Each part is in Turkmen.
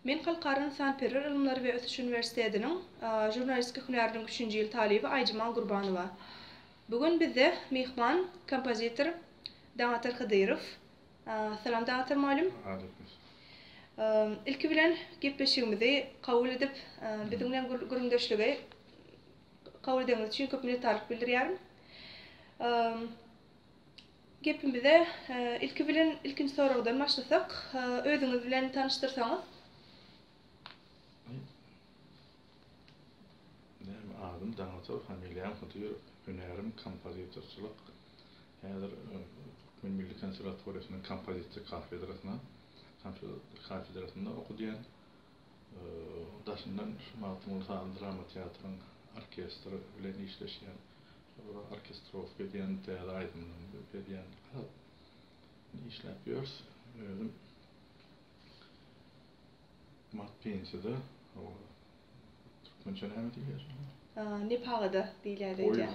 Men Halkarın Sanperer Ilımları ve Ötüş Üniversitesi'nin jurnalistik hünäriniň 3-nji ýyl talibi Aýjyman Gurbanowa. Bugün bizde mihman, kompozitor Daňatar Hydyrow. Salam Daňatar malum. Ilki bilen gepleşigimizi kabul edip biziň bilen gürüňdeşligi kabul edýäňiz üçin köp minnetdarlyk bildirýärim. Gepimize ilki bilen ilkinji soragdan başlasak, özüňiz bilen tanıştyrsaňyz. Adım Daňatar, familiýam Hydyrow, hünärim kompozitorçylyk. Häzir Türkmen Milli Konserwatoriýasynyň kompozitor kafedrasynda okudýan. Daşyndan Matmul drama teatrynyň orkestri bilen işleşýän. Orkestrowka diýen täze aýdymyň berýän. İşläp ýörs. Mat pensiyada Türkmençe näme diýýär? Nepal'da diýilýär.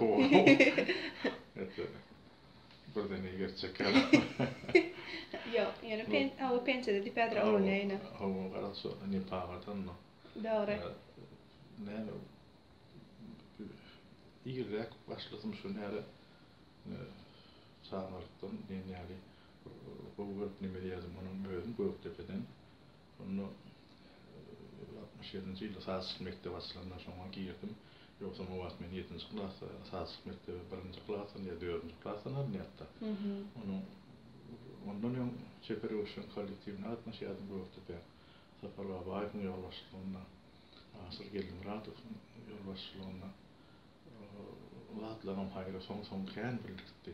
Birden gerçek. Yok, yani pensiyada diýipdir olnaýyna. Hawa garaso Nepal'dan no. Dogry. Näme İgirrek başlasym şu näre sağmarykdan ýani bu nime ýazym onuň özüm Göktepe'den. Onu 67-nji ýylda saz mektebi başlanýan şoňa girdim. Ýoksa mowat men 7-nji klasda saz mektebi 1-nji klasda ýa 4-nji klasda näetdi. Ondan ýa Çeperewiň kollektiwine atnaşýardym Göktepe. Sapar Babaýewiň ýolbaşçylygyna, Asyr Geldimuratowň ýolbaşçylygyna Latlaryň haýry soň kän bildirdi.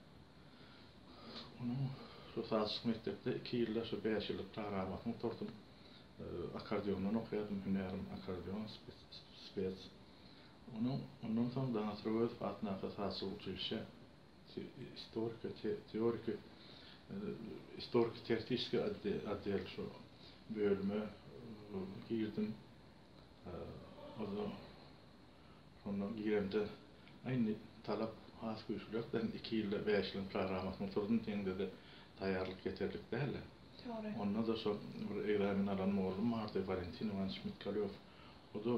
Onu şu saz mektepde 2 ýylda şu 5 ýyllyk programasyny tordum. Akordeondan okuyordum, hünärim akordeon spes. Ondan soň Daňatar Fatnaha saz uçuşy, historik-teoretik addyl şu bölüme girdim. Ondan giremde aýny talap has güýçlükden 2 ýylda 5 ýyl programasyny tordum, teňde de taýýarlyk ýeterlik däl. Ondan da şu bir egzamin alan oğlum Marta Valentin Ivanoviç Mitkalyov. O da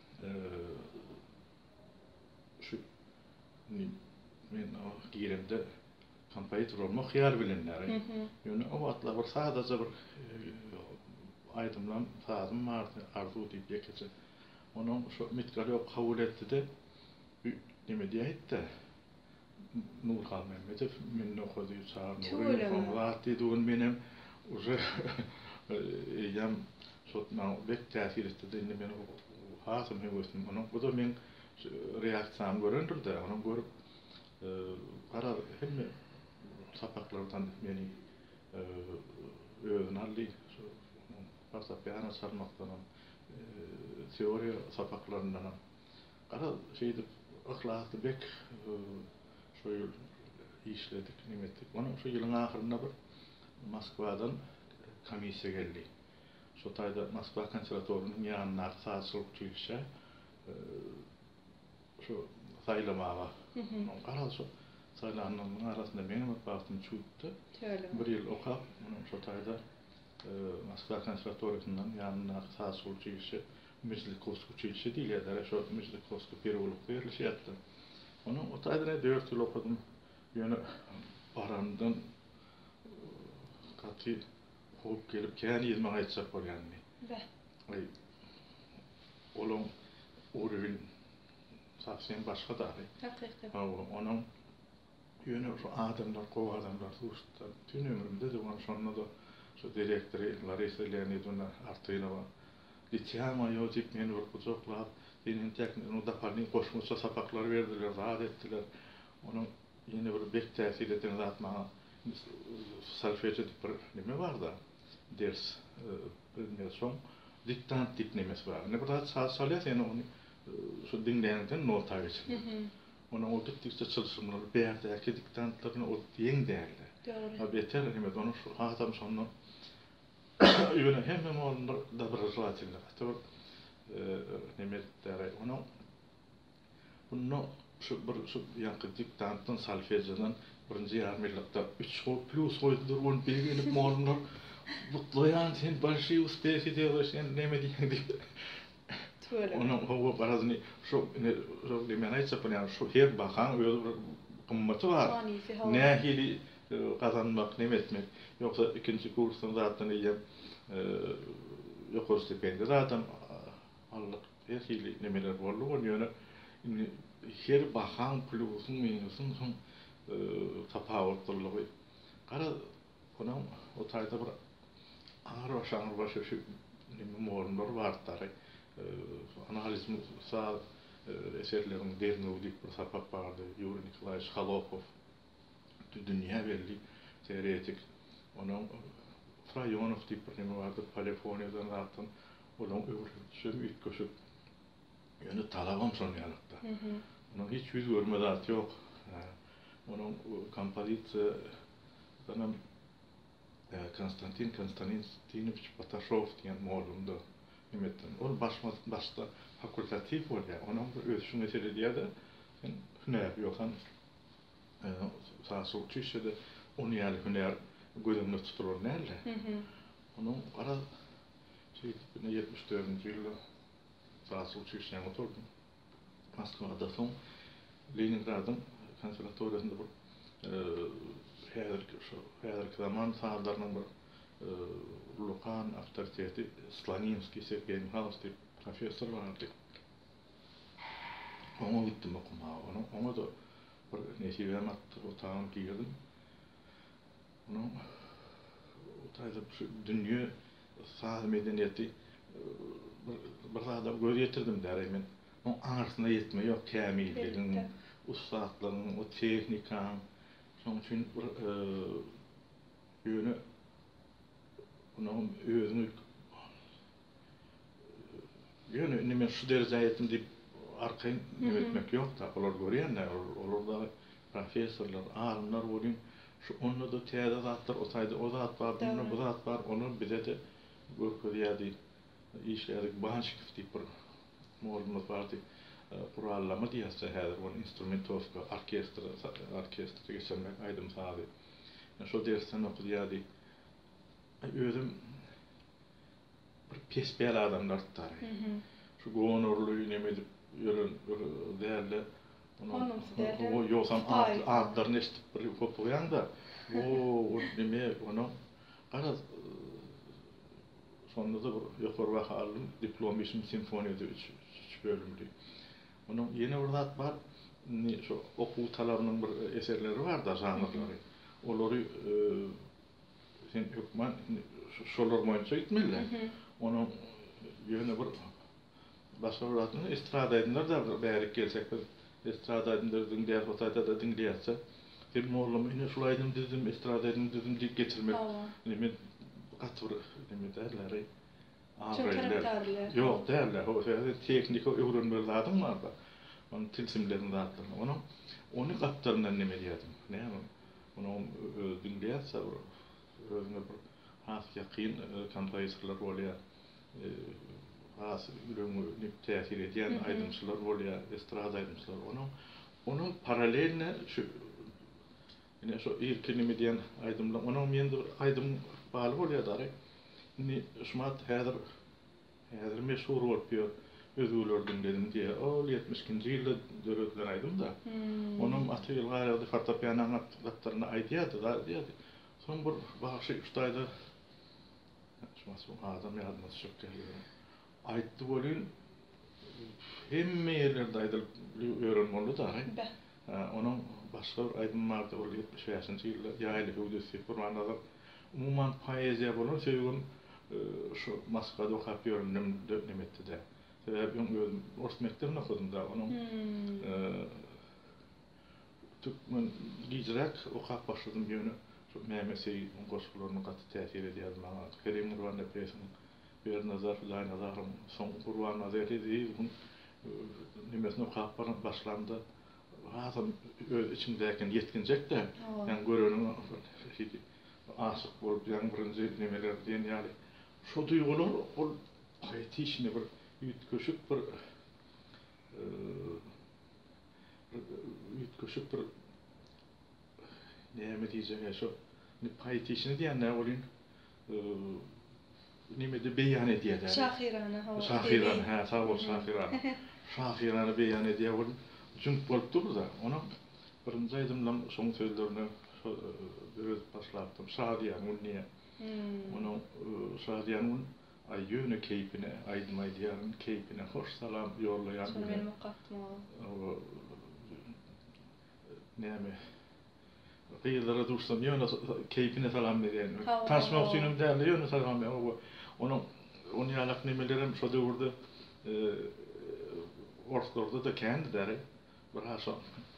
şu men o giremde kompozitor olmak hyýar bilenler. Ýöne o wagtlar bir sadece bir aýdymlan sazym bardy, arzu diýip ýekeçe. Onuň şu Mitkalyov kabul etdi-de nime diýdi? Nurhan Mehmetow men okudy çağırdy. Wagty dugun menem уже ýam şotman bek täsir etdi indi men hasym hewesim onuň bu da men reaksiýam göründirdi onuň görüp gara hemme sapaklardan meni özüne aldy şu fortepiano çalmakdan teoriýa sapaklaryndan gara şeýdi ahlakly bek şu işledik nimetdik onuň şu ýylyň ahyrynda bir Moskvadan komissiya geldi. Şu taýda Moskva konserwatoriýasynyň ýanyna sazçylyk uçuşy şu saýlamaga. Garal şu saýlanmagyň arasynda meňem baktym çutdy. Bir ýyl okap, şu taýda Moskva konserwatoriýasynyň ýanyna sazçylyk uçuşy, Mezlikovski uçuşy diýilýär. Şu Mezlikovski perewolyk berilýärdi. Onu o taýda 4 ýyl okudum. Ýöne barandan Katı hop gelip kän ýyzmaň aýtsak bolýandy. Ay olum urwin sahsen başga da. Hakykatda. Onuň ýöne şu adamlar, gowy adamlar duruşdy. Tün ömrümde de onu şonda da şu direktori Larisa Leonidovna Artyynova Lityama ýozip meni bir kucaklap, senin tekniğini da parni koşmuşsa sapaklar berdiler, rahat etdiler. Onuň ýene bir bek täsir eden zat maňa salfeje bir nime bar da ders bir soň diktant tip nemesi bar. Ne kadar salýar ýene onu şu dinleýänden nota geçirdi. Onu o gittikçe çalışmalar beýerde diktantlaryny o diýen däli. Ha beter nime onu şu hatam soňda ýöne hemme onlar da bir relatyny. Hatta nime däre onu bunu şu ýanky diktantdan salfejadan birinji ýarmylykda 3 plus goýdular, onu belgilip molunlar Mutluyan sen başı uspesi diyor sen ne mi diye. Onun hava barazını şu ne şu limen aytsa yani şu her bakan öyle bir kımmatı var. Ne hili kazanmak ne etmek. Yoksa ikinci kursun zaten iyi yok stipendi zaten Allah her hili nemeler bollu onu yöne her bakan plusun minusun son tapawutluğu. Kara ona o tayda bir ağır şanır başı şu neme morunlar var tarih. Analizmi sağ eserlerin derinliği bir sapap vardı. Yuri Nikolay Shkhalokov dünya belli teoretik. Onun Frayonov tip bir neme vardı. Polifoniyadan zaten onun öğrenişi ütköşüp yani talabam sonyalıkta. Onun hiç yüz görmedi atı yok. Onun kompozisiyadan Konstantin Konstantinovich Patashov diyen moğolunda nimetten. Onun başta fakultatif ol ya. Onun ölçü mesele diye de hüner yokan sağ çeşidi onu yani hüner gözümde tuturur nerede? Onun ara şey tipine 74. yılda sağ çeşidi oturdum. Moskova'da son Leningrad'ın konservatuvarında bir Häzirki zaman sağlarının bir Lukan avtoriteti Slaninski Sergey Mikhailovich diye profesör vardı. Ona gittim okumaya. Ona da bir nesiben attı, otağın girdim. Ona otayda dünya sağ medeniyeti bir adam göz getirdim derim. Onun anırsına yetme yok kamilliğin, ustatlığın, o teknikan. Onun için yönü onun özünü yönü neme şu dereceye ettim deyip arkayın etmek yok da olar görüyenler, olar da profesörler, alimler olayım. Şu onunla da teyze zatlar, o sayda o zat var, bununla bu zat var, onu bize de görkölüye değil. İşledik, Banşikov deyip bir moğolumuz vardı. Kurallama diyese hədir, onun instrumentovka, orkestra geçirmek aydım sağdı. Şu dersten okudu ya deyip, özüm bir pesbel adamlar tutar. Şu gonorluyu nemedip yölün değerli o yoksam adlarını eşitip bir kopuyan da o neme onu ara sonunda da yukarı bak aldım diplom işim simfoniyada 3 bölümlü. Onun yeni orada var şu okul talabının bir eserleri var da janrları. Onları sen hükman şolar boyunca gitmeliler. Onun yönü bir başka bir adını estrada edinler de bärik gelsek bir estrada edinlerden diğer otayda da dinleyetse film oğlum yine şulaydım dedim estrada edindim dedim deyip getirmek. Neme katır neme derler. Ağrıylar. Yok derler. O teknik öğrenmeler lazım var da. Onun tilsimlerini dağıttım. Onu kaptarından neme diyedim. Ne ama onu dinleyerse özüne bir has yakın kompozitörler oluyor. Has ürünü tesir eden aydınçılar oluyor, estrada aydınçılar. Onun paraleline şu yine şu ilkini diyen aydınlar. Onun yeni aydın bağlı oluyor da. Ni şumat häzir meşhur oluyor. Özgürlüğün dedim diye. O 72. yılda dörötlen aydım da. Onun atı yılgarı fortepiyanın atlarına aydiyadı da diyordu. Son bir bağışı ustaydı. Şuması adam yadması çok geliyor. Aytdı bolun hemme yerlerde aydıp öğrenmeli da. Onun başka aydın vardı. O 75. yılda yaylı hüdüsü kurmanada. Umuman poeziya bolun sevgin şu Moskvada okuyup öğrenmetti de. Sebebim Rus mektebini okudum da onun Türkmen giyerek okuyup başladım yönü. Şu Mehmet'i koşullarının katı tesir ediyordu bana. Kerim Nurvan Nefesi'nin bir nazar, Fülay Nazar'ın son kurban nazarı değil. Nimesini okuyup başlandı. Hazım içimdeyken yetkinecek de. Yani görünün aşık bolup yani birinci nimeler diyen yani. Şu duygular o hayati işine bir ütköşüp bir neyme diyeceğim ya şu payet işini diyen ne olayım nimede beyan ediýär. Şahirana, Şahiran, ha, sağ ol Şahiran. Şahirany beyan ediýär bolup, jüňüp bolup durdy. Onu birinji aýdymdan soň sözlerini öz başlapdym. Şadiýan Munniýe. Onu Şadiýanyň aýýöne keypine, aýdym aýdýaryn keypine hoş salam ýollaýan. Şonu men muqatma. Näme? Qyýlara dursam ýöne keypine salam berýän. Taşmak üçin däl ýöne salam berýän. Onu ýalak nemelerim şo döwürde ortalarda da kendileri bir haşa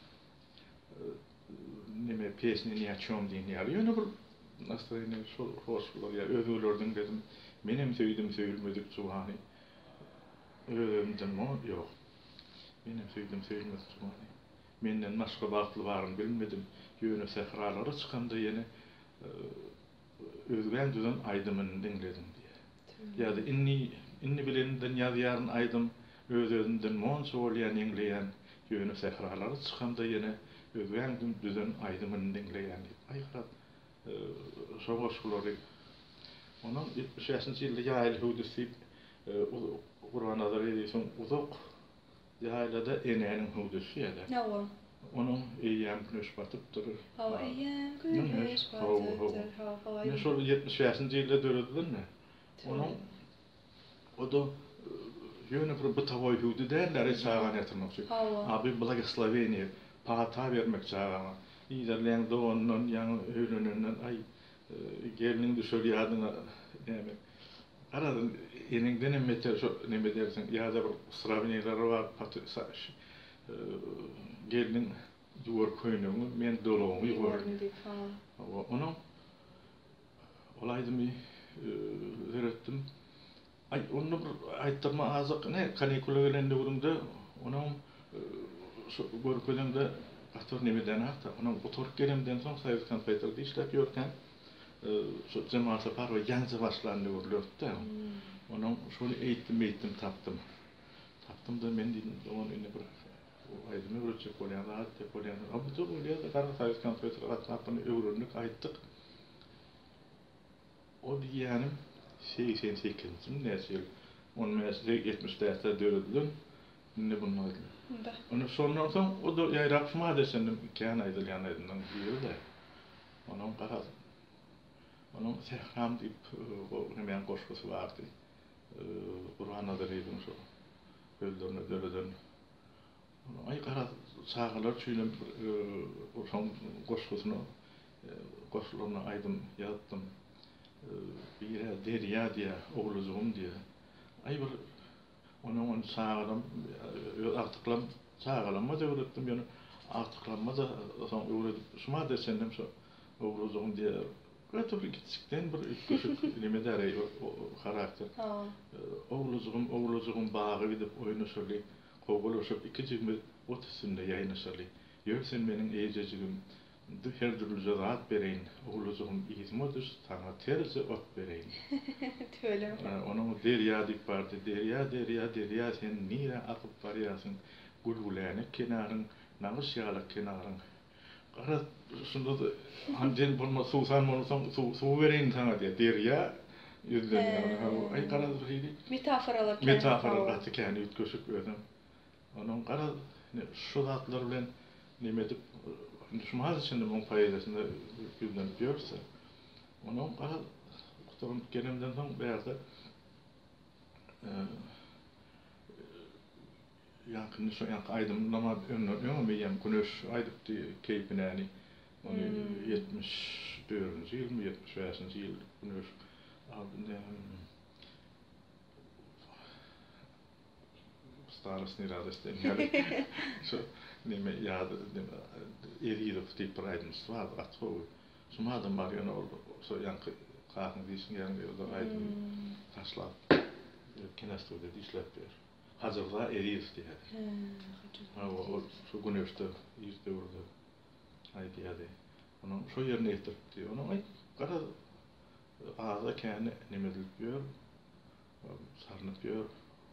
neme pesni ýaçam diýýär. Ýöne bir nastaýyny şol hoşlar ýa özgürlerden dedim. Menem söýdüm söýülmedik subhany. Özümden mo ýok. Menem söýdüm söýülmedik subhany. Menden başga wagtly baryn bilmedim. Ýöne sehralara çykanda ýene özgän düzen aýdymyny dinledim diýär. Ýa-da inni bilenden ýazýaryn aýdym özünden mon söýleýän ýengleýän ýöne sehralara çykanda ýene özgän düzen aýdymyny dinleýän. Aýgyrat şoňuşlary onun 75-nji ýylda ýaýly hudusy Qur'an azar edýän uzak ýaýlada enäniň hudusy ýa-da. Nawa. Onun eýýän güneş batyp durur. Hawa eýýän güneş batyp durur. Hawa. Ne şol 75-nji ýylda döredilmi? Onun o da ýöne bir butawy hudu däller çagan ýatyrmak üçin. Abi Благословение pata bermek çagana. İzerleň doňundan ýa-ni öýlenenden ay geliniň düşür ýadyna näme? Aradan eniňden emmeter şo neme dersiň ýa-da bir sравнениялары bar patsaş. Geliniň ýuwar köýnüňi men dolagymy ýuwardym. Onu olaýdymy öğretdim. Ay onu aýtdyrma azyk ne kanikula gelende urumda onu görkezende ator nemeden hakda onu oturup gelemden soň Soýuz kompýuterde işläp ýörken şu jemaat sapar we ýangy başlandy görülýärdi. Onu şonu eýtdim tapdym. Tapdym da men diýdim onu ine bir aýdymy görçek bolýan zat dep bolýan. Ama bu ýerde gara Soýuz kompýuter atlatyny öwrünlik aýtdyk. O diýänim 88-nji näsil 1970'de döredildi. Ne bunlar? Onu sondan soň o da ýaýrakma desenim ikän aýdylýan edinň biri de. Onun garaz. Onun sehram diýip o hemen goşgusy bardy. Qur'an azar edin şo. Gözlerine döreden. Ay garaz çağalar çüýlem o şoň goşgusyny goşlaryna aýdym, ýatdym. Bir derya diye, oğluzuğum diye. Ay bir onun sağlam, artıklam, sağlamma da öğrettim yani. Artıklanma da son öğretip, şuma desendim şu oğluzuğum diye. Öğretip gitsikten bir küçük limedere o karakter. Oğluzuğum bağı gidip oyunu söyleyip, kovgulaşıp 2 otuzunda yayını söyleyip. Yoksen benim iyicecigim, her türlü zat bereyin, oğluzuğum izmodus, sana terzi ot bereyin. Töyle. Onun derya dik vardı, derya sen nire akıp varıyasın, gulgulaynik kenarın, nağış yağlık kenarın. Qarat, şunda da, hamden bulma susan olsam, su vereyin sana diye, derya, yüzlerine. Ay qarat reydi. Metafora qatı kani ütköşük ödüm. Onun qarat, şu zatlar bilen nemedip, şumaz içinde bunun faydasını güzlenip görse, onun qarat, kuturum gelimden soň bärde ýakyn şu ýak aýdym nama önüme ýem güneş aýdypdy keypinäni. Onu 74-nji ýyl, 75-nji ýyl güneş aldy. Starostny radosten. Şu nime ýady erýär diýip aýdym swar atwy. Şuma adam bar ýöne so ýanky qahyň diýişin ýerinde ýolda aýdym taşlap kinastowda diýişläp ber. Hazırda erýär diýär. O şu güneşde ýerde urdy. Aýdýady. Onun şu ýerine ýetipdi. Onu ay gara ağza käni nime diýip ber. Sarnyp ber.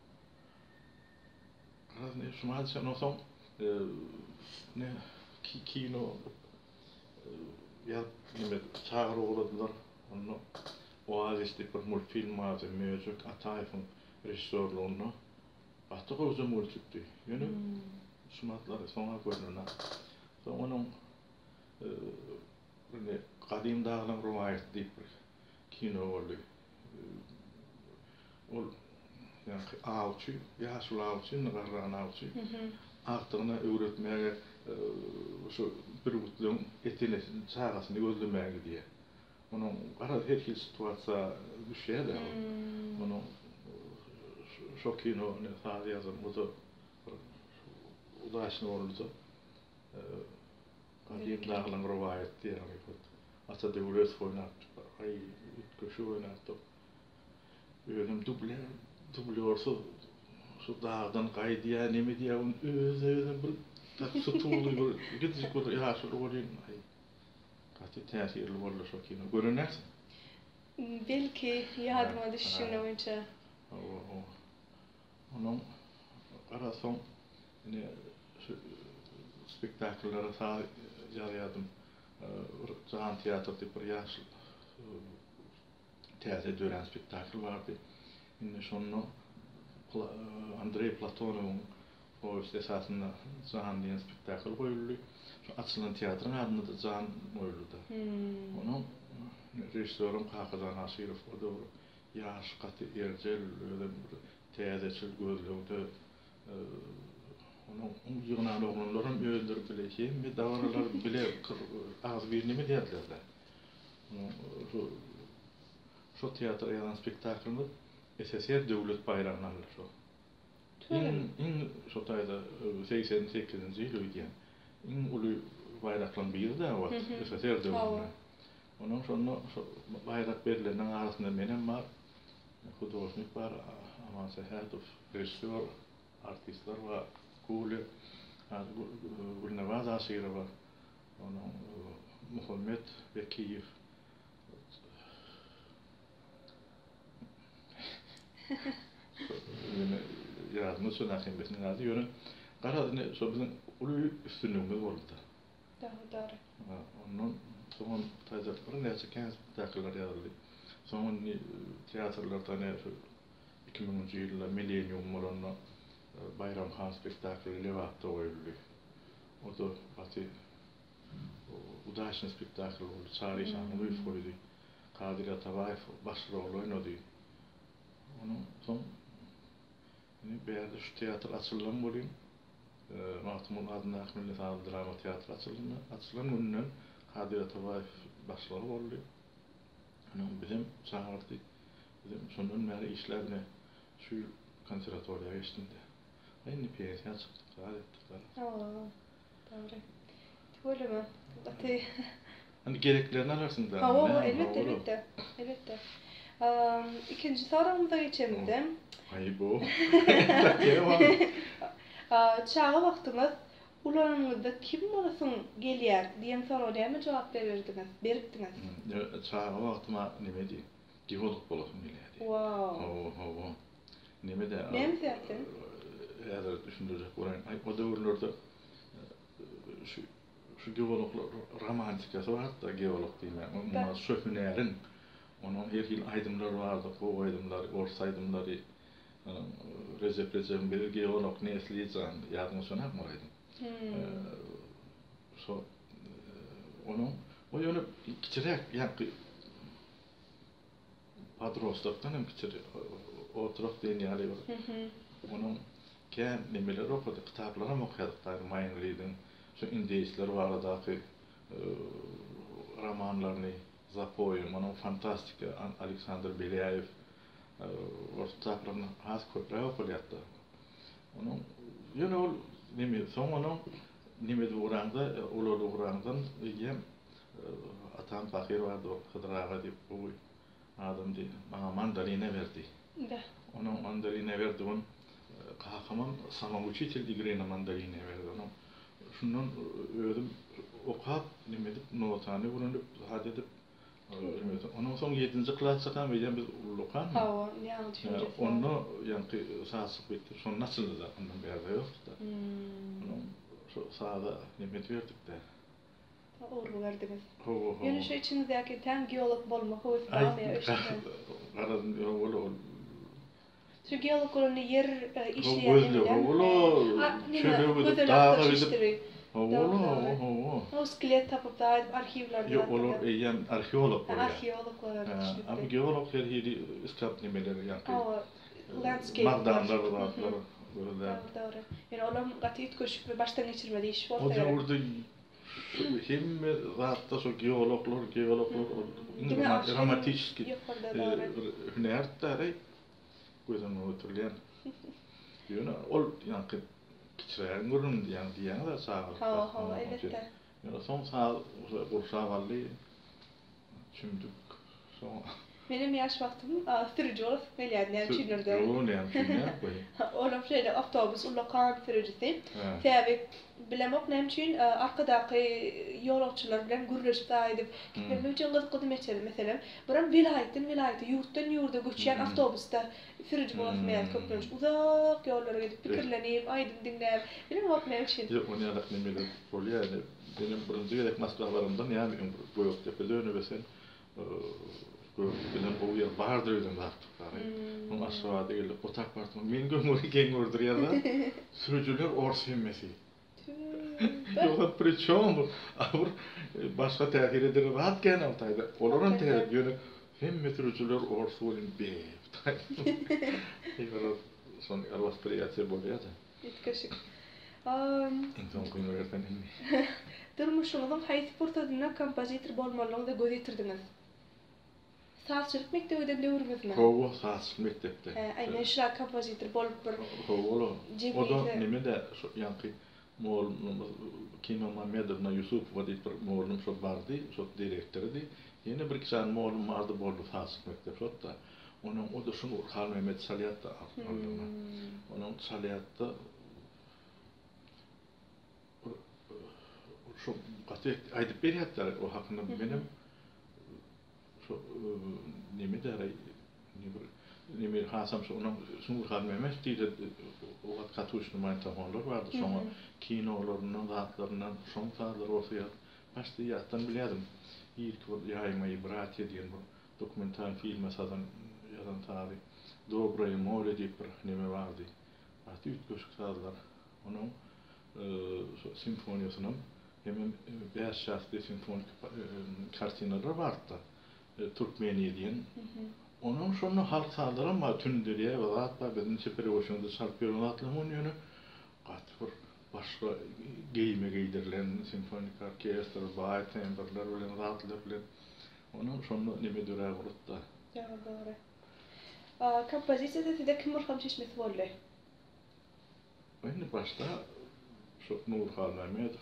Gara ne şuma sen olsam ne kino ya nime çağır oğladılar onu Oazis'te bir multfilm vardı, Mevcut Atayef'in rejissörlüğünü. Batı kozu multikti. Yani sumatları sonra koyduğuna. Sonra onun Kadim Dağlan Rivayet deyip bir kino oldu. Ol yani avcı, yaşlı avcı, nıgarran avcı. Artığına öğretmeye şu bir utlum etini, çağasını gözlemeye gidiyor. Onun her situasiya düşüyor da. Onun şu kino ne sadece yazın, o da ulaşın oldu. Kadim Dağlan Rivayet diye yapıyor. Ata devlet oynattı. Ay, köşe oynattı. Öğrenim dublörse şu dağdan kaydıya nemi diye özüm bir tutuğulu bir gidecek olur yaşlı olayım. Ay, katı tesirli oldu şu kino. Görünersin. Belki yadıma düşüşüne önce. Onun arasam yine spektakülleri sağ yarıyadım. Can tiyatroda bir yaşlı tiyatro dönen spektakül vardı. Yine şunu Andrei Platonov'un o esasında Can diyen spektakül koyuldu. Şu açılan tiyatronun adını da Can koyuldu. Onun rejissörüm Hakan Asirov o da yaş katı ercel öyle bir tiyatro gözlüğünde onun yığınan oğlanların öldürüp bileceğim ve davranlar bile az birini mi derlerler. Şu tiyatro yalan spektaklını SSR devlet bayrağını alır şu. İn şu tayda 88. yıl ödüyen. İn ulu bayraklan bir de var SSR devletine. Onun sonra bayrak belirlenen arasında benim var. Hudosnik var ama sehatuf rejissör, artistler var. Kule, Gülnevaz Asirova var. Onun Muhammed Bekiyev. Yani yaratma sönakın besini adı yönü. Karadını bizim ulu üstünlüğümüz oldu. Doğru. Onun son tezatların gerçekten spektaküller yazıldı. Son tiyatrolarda ne 2010 yılda Millennium olanla Bayram Khan spektakülü Levat'ta oyuldu. O da batı Udaşın spektakülü oldu. Çağrı Şanlı koydu. Kadir Atabayev başrol oynadı. Onun son şu tiyatro açılan bulayım. Mahtum'un adına Millet Ağlı Drama Tiyatro açılan gününden Kadir Atabayev başrol oldu. Bizim çağırdı. Bizim sonun beri işlerini şu konservatuvarya geçtiğinde. Aynı piyasaya çıktık, ettik. Doğru. Öyle mi? Hani gereklerini alarsın da. Elbette. İkinci sorumuza geçelim. Ay bu. Çağı vaktimiz ulanımızda kim olasın geliyor diyen soruya mı cevap verirdiniz? Çağı vaktıma neme diyeyim? Geolog olasın geliyor. Wow. Neme de? Ne mi yaptın? Eğer düşündürecek orayın. O dövrlerde şu geologlar romantikası var da geolog diyeyim. Onlar söhünerin. Onun her yıl aydımları vardı. Bu aydımları, Ors aydımları. Recep bir geolog ne esleyeceğim yardım söner mi oraydım? Onun o yönü küçük yani padrostaktan hem küçük oturup deneyali var. Onun nemeleri okudu, kitaplarını okuyorduk da Mind Reading, şu İndiyisler vardı romanlarını Zapoy'un, onun fantastik Alexander Belyaev o kitaplarını az köprü okuyattı. Onun yönü neme son onun neme uğranda ulu uğrandan yem atam fakir vardı Hıdır Ağa deyip bu adam değil bana mandarine verdi. Onun mandarine verdi onun kahraman sama uçitil digrene mandarine verdi onun. Şundan ödüm okap neme deyip notanı bunu hadi edip onun son 7. klasa kan biz ulukan. Onu yani sağlık bitti. Son nasıl da ondan bir yerde yok da. Onun şu sağda nimet verdik de. Uğurlu verdiniz. Ho. Yani şu içinizdeki tam geolog bolmak hoş bağlı ya işte. Qaradın ol. Şu geolog olan yer işleyen Gözlü çölübü dağa gidip O skelet tapıp da arşivlerde. Yok olur yani arkeolog var ya. Arkeologlar. Ama geolog her yeri iskat nimeleri yani. Landscape. Magdanlar var. Böyle. Doğru. Yani olam gatit köşük ve baştan geçirmedi iş var. O da orada hem rahatta so geologlar dramatik hünertleri gözüm oturlayan. Yine ol yani kiçreyen görün yani diyen de sağ. Ha elbette. Yani son sağ kursa valli çünkü son Benim yaş vaktim sürücü olup Meliad'den çınırdı. Yoğun yani ne Olam şeyde avtobüs ulakan sürücüsü. Tabi bilemek nem için arkadaki yolcular bilen gürleşip da edip gitmem için gıdım etçedim mesela. Buram vilayeti yurttan göçen avtobüste sürücü olup Meliad köpürmüş. Uzak yollara gidip fikirlenip aydın dinleyip bilemek nem için. Yok onu yadak nemeli rol yani. Benim birinci gerek maslahlarımdan yani bu yok tepede önü ve sen bilen o yer bardır ödüm baktıkları. Onun aşağıda geldi otak vardı. Men gömürü gengördür ya da sürücüler orsu emmesi. Yok prичём bu. Ama başka tehir eder rahat gene altaydı. Olurun tehir yönü hem sürücüler orsu olun be. Eyvallah son arvaspriyatı boluyor da. Yetkaşık. İnsan kuyunu öğretmen mi? Durmuşunuzun haysi portadına kompozitör bolmalığını da gözetirdiniz. Saatçılık mektebinden döwürmezmi? Hovo saatçılık mektepte. Aynen şular kompozitör bolup bir. Hovo. O da nime de yankı mol Kino Mamedovna Yusupova deyip bir molum şo bardı, şo direktördi. Yine bir kişan molum vardı boldu saatçılık mektep şot da. Onun o da şunu Urhan Mehmet Saliyat'ta aldı. Onun Saliyat'ta şu qatek aydıp beriyatlar o hakkında benim şu nemi deray nemi hasam şu onun sungur Mehmet deydi o katuşnu mantafonlar vardı sonra kinolarının rahatlarından son tarlar ortaya başlayattan biliyordum. İlk yaymayı bırak ediyen bu dokumental film mesela yazan tarih Dobrayı Mole deyip bir nemi vardı. Artık üç köşk sağdılar. Onun simfoniyasının hemen Beyaz Şahslı simfonik kartinaları vardı da Türkmeniye diyen. Onun sonra halk sağlar ama tündürüye ve hatta bizim çeperi boşunda şarkıyorum atlım onun yönü katfır başka giyime giydirilen simfonik orkestr, bay temberler bilen rahatlar bilen onun sonra nime dörer vurut da. Doğru. Kompozisyada size kim orkam çeşmesi oldu? Ben başta çok Nurhan Mehmetov,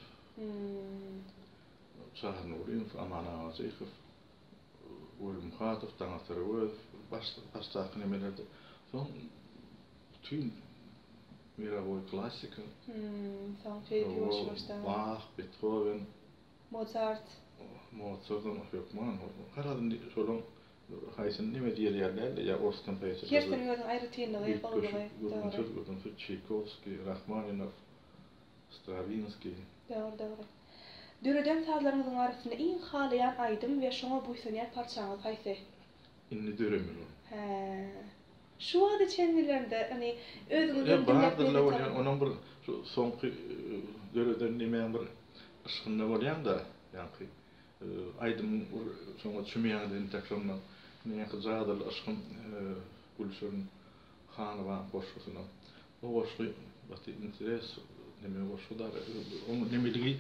Şah Nurin, Aman Ağazıykov, Uğur Muhatov, Tanatır Öz, başta nemelerde. Son tüm Miraboy klasika. Son Feydiyoş başta. Bach, Beethoven, Mozart'ın yok mu? Karadan şolun haysın nime diye yerlerle ya Orskun Peyser. Kersten gözün ayrı tiyinliği yapalım. Doğru. Tchaikovsky, Rachmaninov, Stravinsky. Doğru. Düreden sazlarınızın arasında en halayan aydım ve şuna buysanıyan parçanız hayse? İnni düremiyorum. Şu adı çenlilerinde hani özünüzün dinletmeni onun bir sonki düreden nimeyen bir ışkında olayan da yani aydım sonra çümeyanın tekrar ne kızağıdır aşkım Gülşen Hanova boşluğuna. O boşluğu batı interes neme boşluğu da onun nemeliği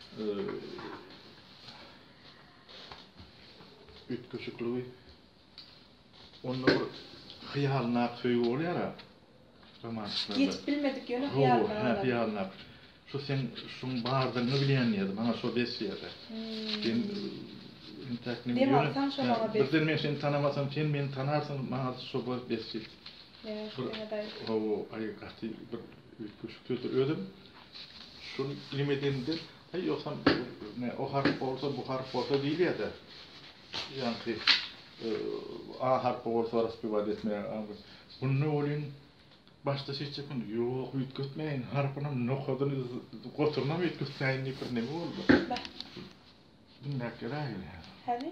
üç köşeklüğü onun hayalına köy oluyor ya romantikler. Hiç bilmedik yönü hayalına. Şu sen şun bağırdığını bilen yedi bana so besiyede. Ben birden men seni tanımasam sen beni tanırsın bana so besi. Evet. O ayıqatı bir küçük ödüm. Şunu bilmediğimde hay yoksa ne o harf olsa bu harf olsa değil ya da. Yani A harf olsa arası bir vadet mi? Bunu ne olayım? Başta şey çıkın, yok ütkötmeyin, harfına ne kadını götürmem ütkötmeyin ne oldu? Näk geräýil. Hadi.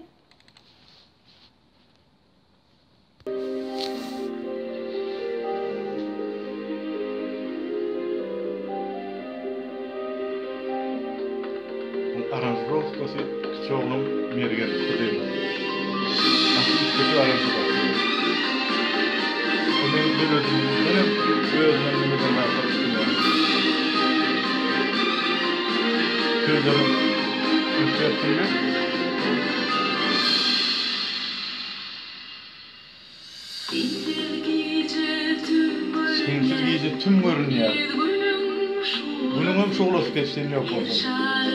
Aranjировкасы çoğunun mergen kudayım. Nasıl kötü aranjировка. Onu benim özümden nemeden arkadaşım var. Sözlerim yükselttiğinde sensiz giyce tüm görünüyor. Bunun hem şoğlası geçtiğin yok olsun.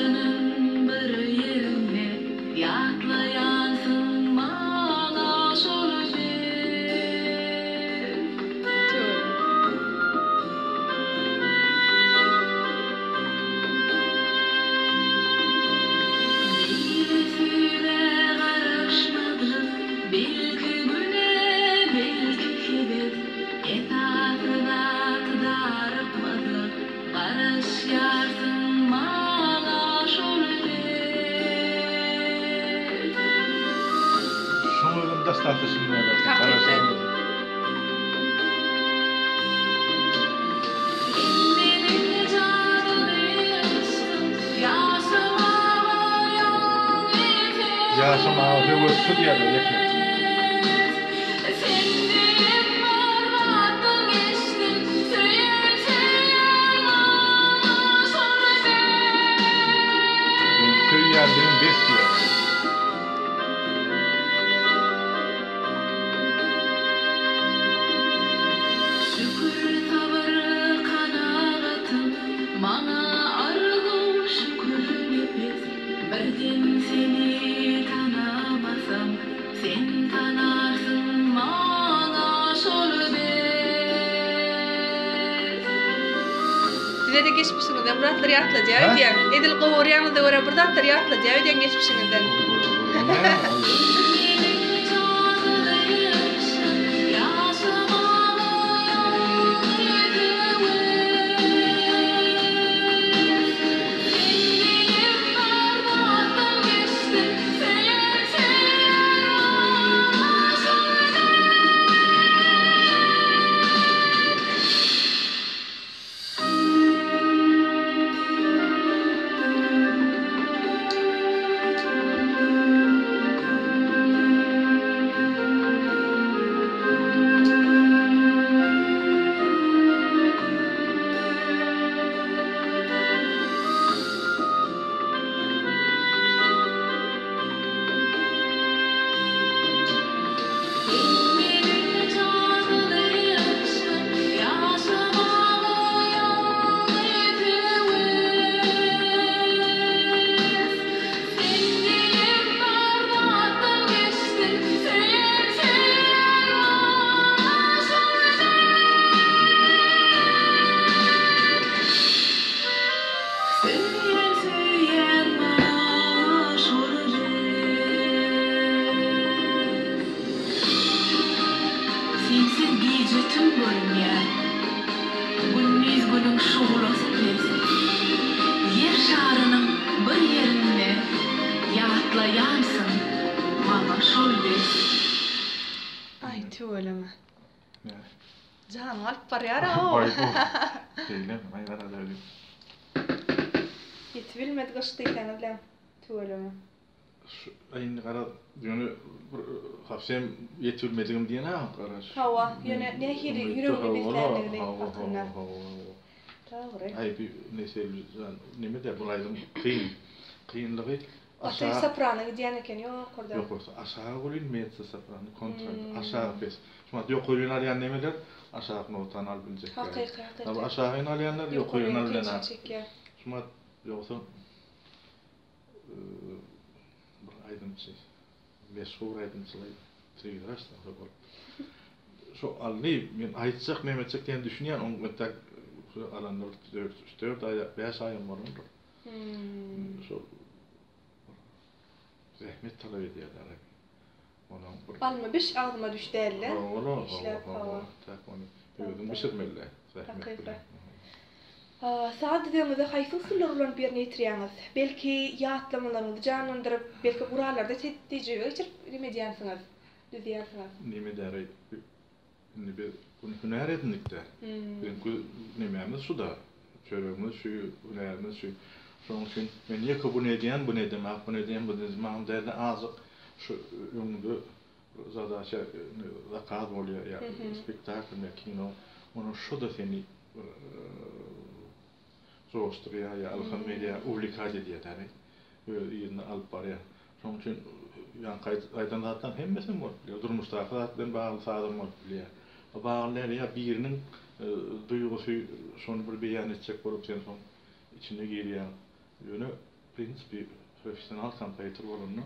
Statüsünü edersin. Hakikaten. Yaşam ağı hıvısı diye de yeter. Söyleyenlerin bestiyor. Bize de geçmişinizden Muratlar yatla diye diyen. Edil Qovoryan'ı da öyle Muratlar yatla diye diyen geçmişinizden. Ay tüöleme. Can alp var ya o. Ay bu. Şeyle aylar öyle. Yetbilmedi kaçtıyken öyle tüöleme. Aynı kara yani hafsem yetilmediğim diye ne yapar? Hava yani ne hiri yüreği bitlerinde hakkında. Doğru. Ay bir neyse ne mi de bulaydım kıyınlığı Atay soprano diyen eken yok orada. Yok olsa aşağı golün meyetse soprano kontrat aşağı pes. Şuna yok golün arayan nemeler aşağı notan albilecek. Hakikaten. Tabii aşağı inalanlar yok golün alanan. Şuna yoksa aydınçı meşhur aydınçılar trilirasta var. Şu alni men aytsak Mehmetçik diye düşünýän on metak şu alanlar 4 ay 5 ay var onda. Şu zehmet talep edýärler. Ona alma biş ağzıma düşdü elle. İşlep hava. Tak onu. Özüm pişirmeli. Zehmet. Saat dediğimizde hayfı usullar olan bir netriyaniz. Belki yaatlamalarınızı canlandırıp, belki buralarda tetici geçirip nime diyansınız? Düz diyansınız. Nime däre bir hüner edinlikde. Çünkü nimemiz şu da. Çöremiz şu, hünerimiz şu. Şoň üçin men ýeke bu nedýän, bu nedemek, bu nedýän, bu nedemek däle azık şu ýöňde zadaşa zakaz bolýar ya spektakl ya kino. Onu şu da seni zoşturýar ya alhan media ublikat edýär. Ýerine alyp barýar. Şoň üçin ýa gaýdan zatdan hemmesi bol. Durmuşda zatdan bagly sadym bol bilýär. O baglylar ya biriniň duýgusy şonu bir beýan etjek bolup sen soň içine girýär. Ýöne prinsipi professional kompýuter bolanyny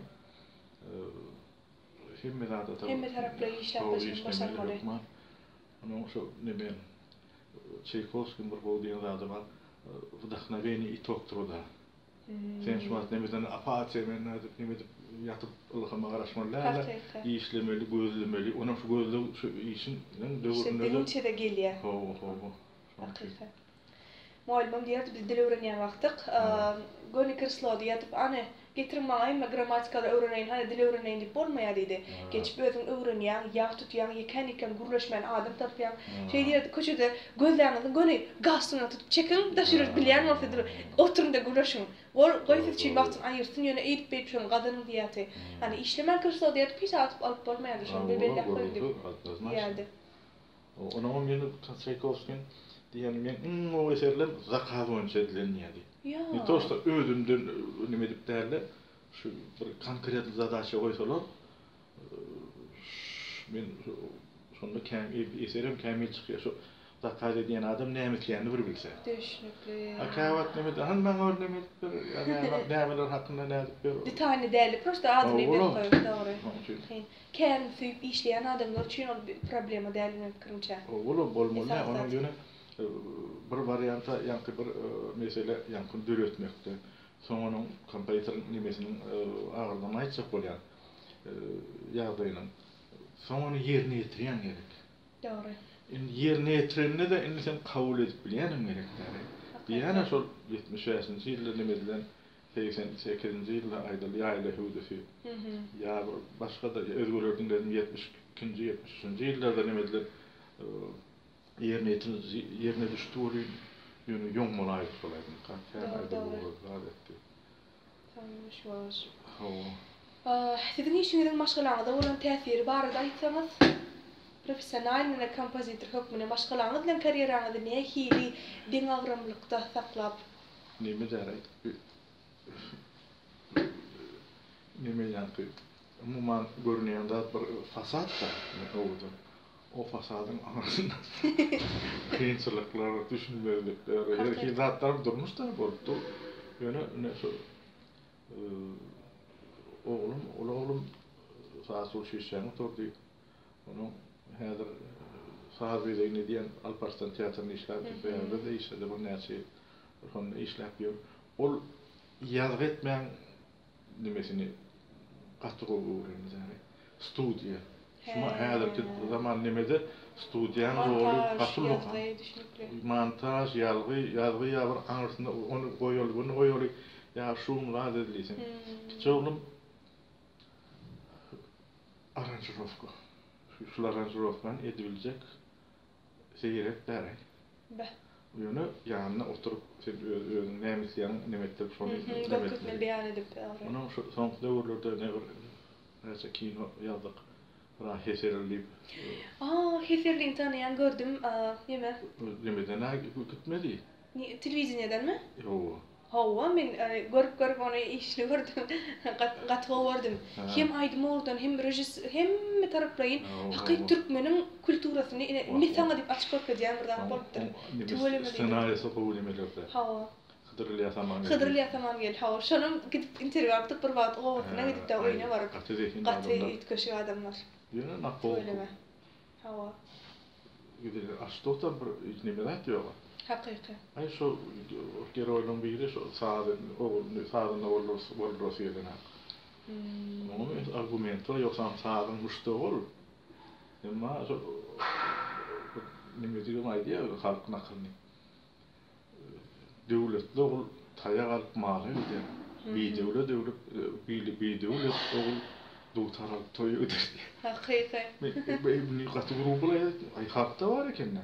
hemme taraply işläp başarmaly. Onu şu neme Çaykovskiň bir bolýan zady bar. Вдохновение и ток труда. Sen şu an nemeden apatya men nädip nemedip yatıp ılgama garaşmalar, işlemeli, gözlemeli, ona şu gözlem şu işin döwründe de gelýär. Ho. Hakykat. Muallimim diýerdi biz dil öwrenýän wagtyk, göni kirslady ýatyp any getirmäň we grammatikaly öwreneýin, hani dil öwreneýin diýip bolmaýar diýdi. Geçip özüň öwrenýän, ýa tutýan, ýekenikän gurlaşmaýan adam tapýan. Şey diýerdi, köçede gözleriňizi göni gastyna tutup çekin, daşyryp bilýän bolsa oturun da gurlaşyň. Ol goýsyp çyn wagtyny aýyrsyn ýöne eýip beýip şoň gadanyň diýäti. Hani işlemen kirslady ýatyp pis atyp alyp bolmaýar şoň belli koýdy. Diýerdi. Onu meni Çaykovskiň diýen men o eserler zakaz boýunça edilenýärdi. Ne tosta özümden nime dip därle şu bir konkret zadaşa goýsalar men şonda eserim kämil çykýar. Şu zakaz edýän adam näme etýänini bir bilse. Düşünükli. Akawat nime han men öwrenmek bir nämeler hakynda nädip bir. Detayly däli, prosta adymy bir goýup dogry. Kän süýüp işleýän adamlar üçin ol problema dälini pikirimçe. Ola bolmaly, onuň ýöne bir varianta ýa-da bir mesele ýa-da döretmekde. Soňanyň kompýuter nimesiniň agyrdan aýtjak bolýar. Ýagdaýynyň soňany ýerine ýetirýän gerek. Dogry. Ýerine ýetirenini de indi sen kabul edip bilýänem gerek. Ýa-da şol 70-nji ýyllar nimedilen 88-nji ýylda aýdyl ýaýla hüdüfi. Ya başga da özgörlerden 72-nji 73-nji ýyllarda nimedilen yerine düştü oluyor. Ýöne ýoň molayt bolaýdy. Tanış var. Sizin işiniň maşgalaňyzda bolan täsiri barada aýtsaňyz, professional we kompozitör hökmüne maşgalaňyz bilen karýeraňyzdy nähili deň agramlykda saklap? Nime däret? Nime ýa-da umuman görünýän zat bir fasad da oldu. O fasadın arasında kıyınçılıklar, düşünmelikler, her iki zatlar durmuşlar bolupdy. Ýöne oğlum sağsul şişäni oturdy. Onu häzir sahabeýle ne diýen Alparslan teatrynda işläp ýerde de işledi bu näçe onu işläp ýör. Ol ýazgy etmeýän nimesini gatyryp öwrenýär. Studiýa. Şuma häzirki zaman nimede studiýan roly gasylmak. Montaj, ýalgy ýa bir aňyrsynda onu goýuly ýa şuň wagt edilýsin. Çoğulum aranjirovka. Şu aranjirovkan ediljek seýrek däre. Ýöne ýanyna oturup sen özüň nämetleýän nimetler şonu nämetler beýan edip. Onu soňky döwürlerde näçe kino ýazdyk. Heserlip. Heserliň tanıyan gördüm. Nimeden gitmedi. Telewizionydan mı? Yo. Hawa men görüp onu işini gördüm. Gatga gördüm. Hem aýdym oldan hem rejissör hem taraplayın hakyky türkmeniň kulturasyny ne saňa diýip açyk görýän birden bolupdyr. Senaryosy kabul edilmedi. Hawa. Hıdrylýa tamam gel. Hawa şonum gidip interwýu apdyk bir wagt owatyna gidip de oýna baryp. Gatga itköşi adamlar. Ýöne nakol. Hawa. Gidiler aştoktan bir nime aýtýar. Hakyky. Ay şu geroýlaryň biri şu sadyny bolursa ýerine. Onu argumentler ýoksa sadyň muşda bol. Emma nime diýip aýdýar halk naklyny. devletli ol taya alıp malı öder. Bir devlet devlet ol dutar alıp toyu öder. Hakiki. Ben katı grubu ay hafta var eken.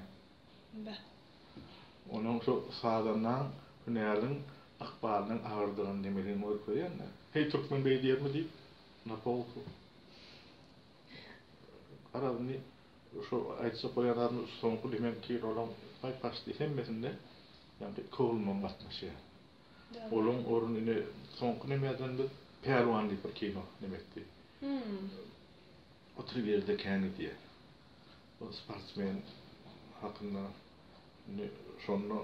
Onun şu sağdandan hünärliň akbalynyň agyrdygyny demeliň bolup koýan. Hey Türkmen bey diýermi diýip napol. Aradyny şu aýtsa koýanlaryň soňky demek olan paýpaşdy hemmesinde ýa-da kowulman batmaşy. Olum orunyny soňky nemeden bir pehlwanlyk bir kino demekdi. O triverde kendi diye. O sportsmen hakkında şonu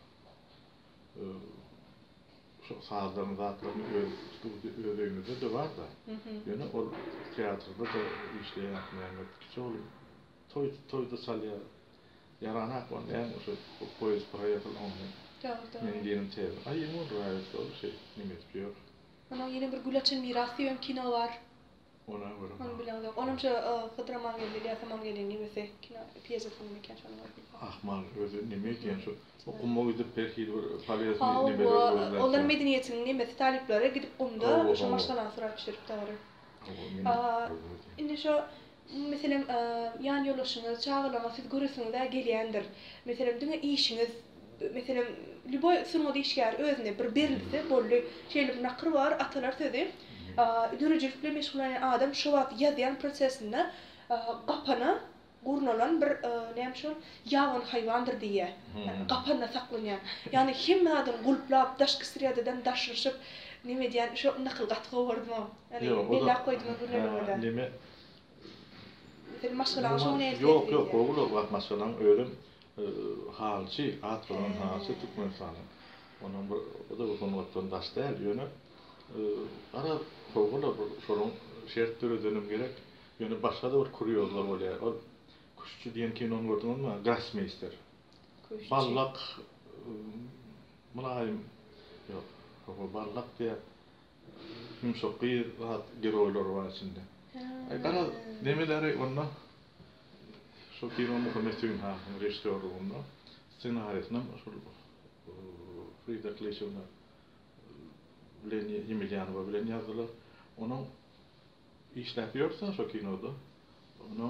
şu sağdan zatlarını öğrenmede de var da. Yani o tiyatroda da işleyen yapmayan küçük oluyor. Toyda salya yaranak var. Yani o poez paraya falan olmuyor. Ben diyelim tev. Ay yine o şey nimet diyor. Ona yine bir Gülaç'ın mirası yön kino var. Ona var. Onu bilen yok. Onun şu Hıdraman geldi, Yasaman geldi nimesi kino piyasa filmi mekan şonu var. Ahmal özü nimet yani şu okuma gidip belki paliyaz nimet var. Onlar medeniyetinin nimesi taliplere gidip onda şu maşkalan sıra pişirip dağırır. Indi şu mesela yan yoluşunuz, çağırlama siz görürsünüz de geliyendir. Mesela dünya işiniz mesela lüboy sürmada işgär özüne bir berilse bollu şeyler nakır var atalar sözü. Dürücülükle meşgulanan adam şu wagt ýazýan prosesinde gapana gurnalan bir näme ýagan haýwandyr diýe. Gapana saklanýan. Ýani hemme adam gulplap daşkysyryadan daşryşyp näme diýen şu nakıl gatgy bordum. Ýani bella koydum gurnalan. Näme? Mesela maşgalan şonu näme? Yok, oğul wagt maşgalan ölüm halçy, atlan halçy Türkmenistan'da. Onun o da bu konudan daşdar ýöne. Ara oğul şolun şert türe dönüm gerek. Ýöne başga da bir kurýozlar bolýar. O kuşçu diýen kino gördüňizmi? Grossmeister. Ballak mulayim yok. O ballak diye yumşaky rahat geroýlar var içinde. Ara nemeleri onda şu kinonu komestyň ha, rejissörlüğünde ssenariýasyny şu Frida Kleşowna bilen Emilianova bilen ýazdylar. Onu işläpýärsa şu kinoda onu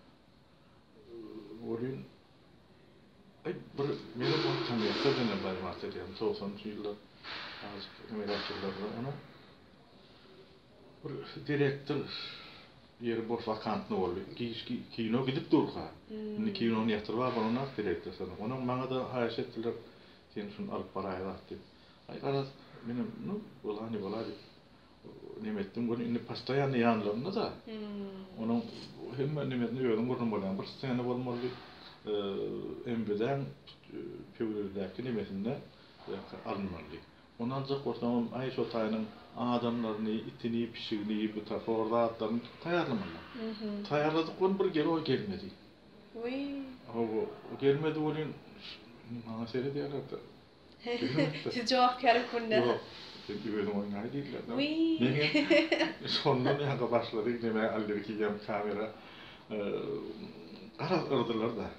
bolýan bir meňe bu tanýasa denen bar material 90-njy ýyllar az emeliýatçylarda onu bir direktor ýeri boş vakantny boldy. Kino gidip durga. Kinony ýatyrýar bolana direktor sana. Onuň maňa da haýaş etdiler. Sen şunu alyp baraýlar diýip. Ay garaz menim bolany bolady. Nimetdim bunu indi pastoyanly ýanlarynda da. Onuň hemme nimetini ýöňüm gurun bolan bir scena bolmaly. Embeden pöwrüldäki nimetinde alınmaly. Ondan da ortamam ay şu taýynyň adamlaryny, itini, pişigini, bu taforda atlaryny taýýarlamaly. Taýýarladyk onu bir geri o gelmedi. O gelmedi bolýan maňa seri diýerler. Siz jogap berip bunda. Yok. Özüm oýnaýdy diýerler. Sondan ýa-da başladyk näme aldyr ki ýam kamera garaz ırdylar da.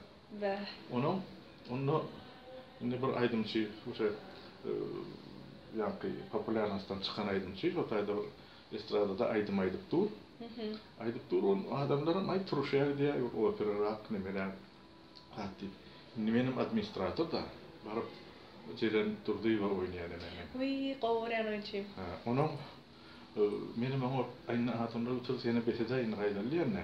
Onu indi bir aýdymçy şo ýa-da populärnastan çykan aýdymçy şo taýda bir estradada aýdym aýdyp dur. Aýdyp durun adamlaryň aý turuşýar diýe opera rock nemeler hatdy. Menim administrator da baryp jeren turdy we oýnaýar menen. Gowran oýnçy. Onuň menim oňa aýna hatamda otur seni betede aýna gaýdalýarna.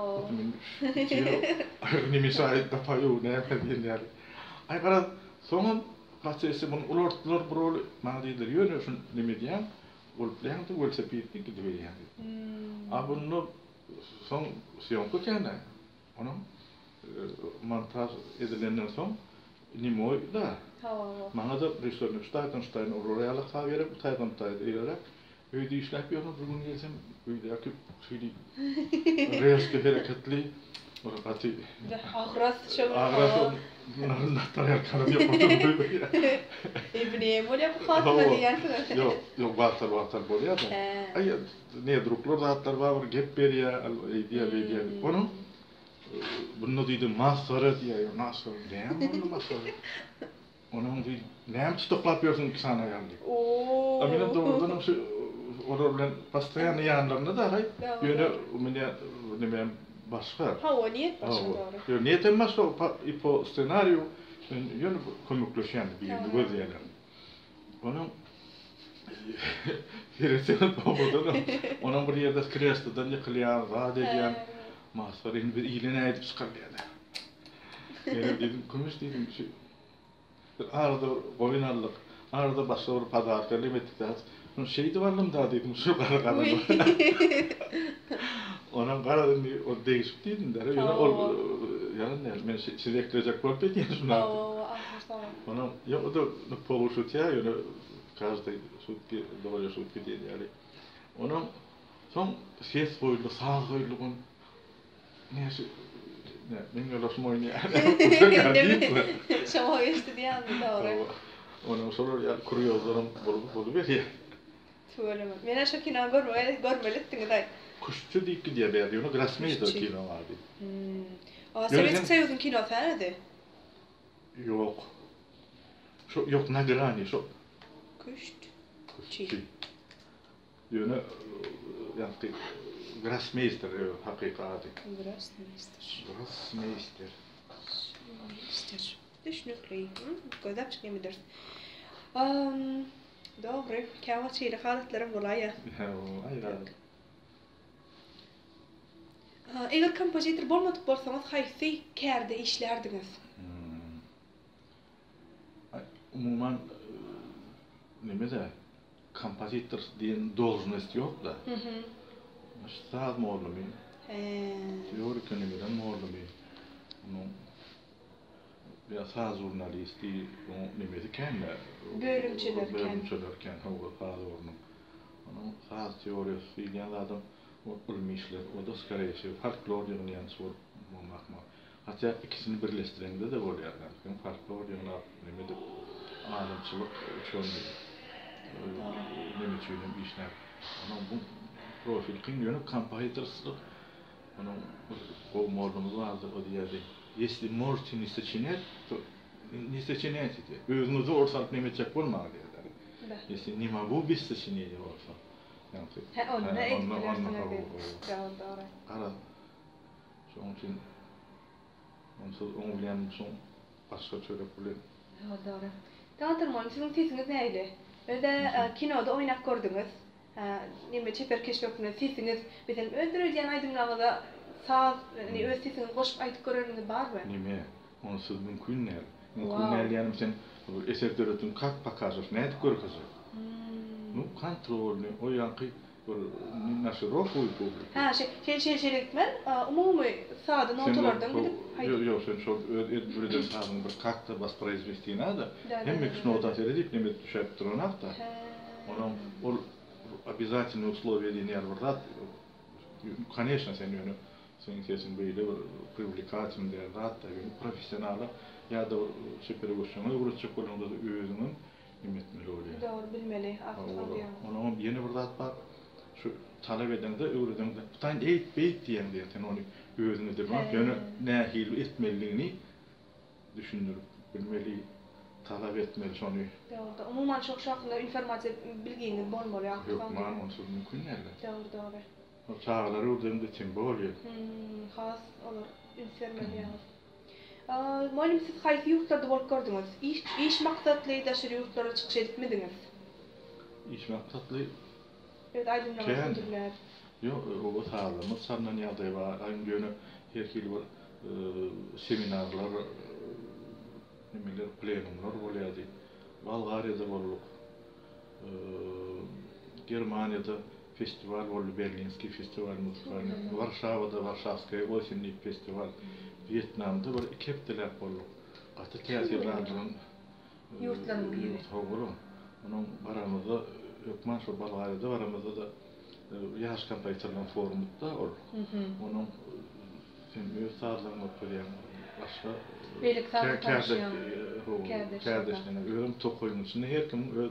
Nimi şaýat tapaýu näme diýenler. Ay garaz soňun prosesi bunu ulartdylar bir ol maňa diýdiler ýöne şun nime diýen bolup bilen de velosipedni gidip ýerdi. Bunu soň syýonka kene. Onuň montaj edilenden soň nimoy da. Maňa da rejissörnüň Steinstein oraya sağa berip taýdan taýdylar. Öýde işläp ýörüm bir gün gelsem öýde ýakyp şeýdi. Reýske hereketli oraqaty. Agras şol. Nataryal kanat ýapadyr. Ebne bolýar bu hatma diýen. Yok watar bolýar da. Ay ne druklar zatlar bar gep berýär, diýär. Onu bunu diýdim masara diýär, nasıl diýär, onu masara. Onun bir näme tutuklap ýörsiň ki sana geldi. Oo. Amina doğrudan şu orada pastayan yanlarında da hay. Yöne mene neme başka. Ha o niyet başka doğru. Yo niyetim başka ipo senaryo yöne komikleşen bir göz yerler. Onun Hiresinin babada onun bir yerde kreastadan yıkılayan, rahat ediyen masarın bir iline edip çıkarlayan. Dedim, konuş dedim, arada oynarlık, arada başka bir pazar kelim ettik daha. Şeydi varlım daha dedim, şu kara karadım. Onun karadım, o değişik dedim der. Yani ben size ekleyecek var peki şuna. Onun, ya o da poluşut ya, yani каждый sutki, doğru sutki dedi yani. Onun son ses boylu, sağ boylu on neyse men yolasım oynuyor. Uşak geldi mi? Şama geçti diye anladı doğru. Onun sonra ya kuruyozlarım bolu bir ya. Söyleme. Men aşağı kino görmelettin de. Kuşçu deyip ki diye berdi onu Grasmey'de kino vardı. Aa Sovyet Soyuz'un kino fanadı. Yok. Şu yok na grani şu. Kuşt. Kuşçu. Yöne yani Grasmeister hakikati. Grasmeister. Düşünüklü. Gözüm çıkmıyor. Doğru. Kâva çiğli halatlarım bolaya. Eger kompozitör bolmadyk bolsaňyz haýsy kärde işlerdiňiz? Umuman nimede kompozitör diýen должность ýok da. Saz moğlumy. Teorik nimeden moğlumy. Onun bir saz jurnalisti, nimede kende. Bölümçilerken hava saz ornum. Onun saz teorisi diýen adam bilmişler. O da skaraýşy folklor ýygnaýan sor bolmakma. Hatta ikisini birleşdirende de bolýar. Yani folklor ýygnaýan nimede alimçilik üçin nime üçin işler. Onun bu profil ýöne kompozitörçilik. Onun o moğlumuz vardı o diýerdi. Если можете не сочинять, то не сочиняйте. Özünüzi ortalık nime çek bolmagy diýerler. Если не могу без сочинения olsa. Onu Ara. Şoň üçin onsuz onu bilen şoň başga çörek bilen. Doğru. Tanıtırman, sizin sesiniz näýdi? Öde kinoda oýnap gördüňiz. Nime çeper keşfetiniz, sesiniz, mesela öldürülýän aýdymlagda saz, öz sesini goşup aýdyp görýäriniz barmy? Nime? Onsuz mümkün näl. Mümkün näl ýani sen eserlerin kak pakajyş näde görkezýär? Ну, контрольный, o yankı naşı rofuy publik. Ha, şey etmen, umumy sağda notalardan gidip... Yok, sen şu ödürüden sağdın bir kakta воспроизвести надо. Hem ki nota edip ne düşüp duran da. Onun обязательные условия linear врат. Конечно, sen yani senin sesin böyle привлекательный врат, profesyonel ya da supervizyonu uğraşacak olan da özünün nimetmeli oluyor. Doğru bilmeli, aktarıyor. Onun yeni bir zat var. Şu talep eden de öğreden de. Bu tane beyt diyen diye sen onu özünü de bak. Yani ne hil etmeliğini düşünürüp bilmeli, talep etmeli şonu. Doğru. Umuman çok şahında informasiya bilginiz bolmaly. Yok, man onsuz mümkün nerede? Doğru. O çağları öğreden de çimbe oluyor. Has olur. Informeli. Malum siz haýsy ýurtlarda bolup gördüňiz? İş maksatly daşary ýurtlara çykyş edipmidiňiz? İş maksatly? Evet, aýdymlaýar. Yok, o sağlamyk sandan ýagdaý bar. Aýym ýöne her hil bir seminarlar, nimeler, plenumlar bolýardy. Bolgariýada bolduk. Germaniýada festival boldy, Berlinski festival, Warşawada Warşawskaya osinlik festival. Vietnam'da böyle iki hepteler bolduk. Atı teatrlardan yurtlarına biri. Doğru. Onun baramızda Ökman şu Balgari'de baramızda da yaş kompozitörlerin forumunda oldu. Onun sen sağlarına koyan başka Belik sağlık tanışıyan kardeşlerine öğren tokoyun içinde her kim öz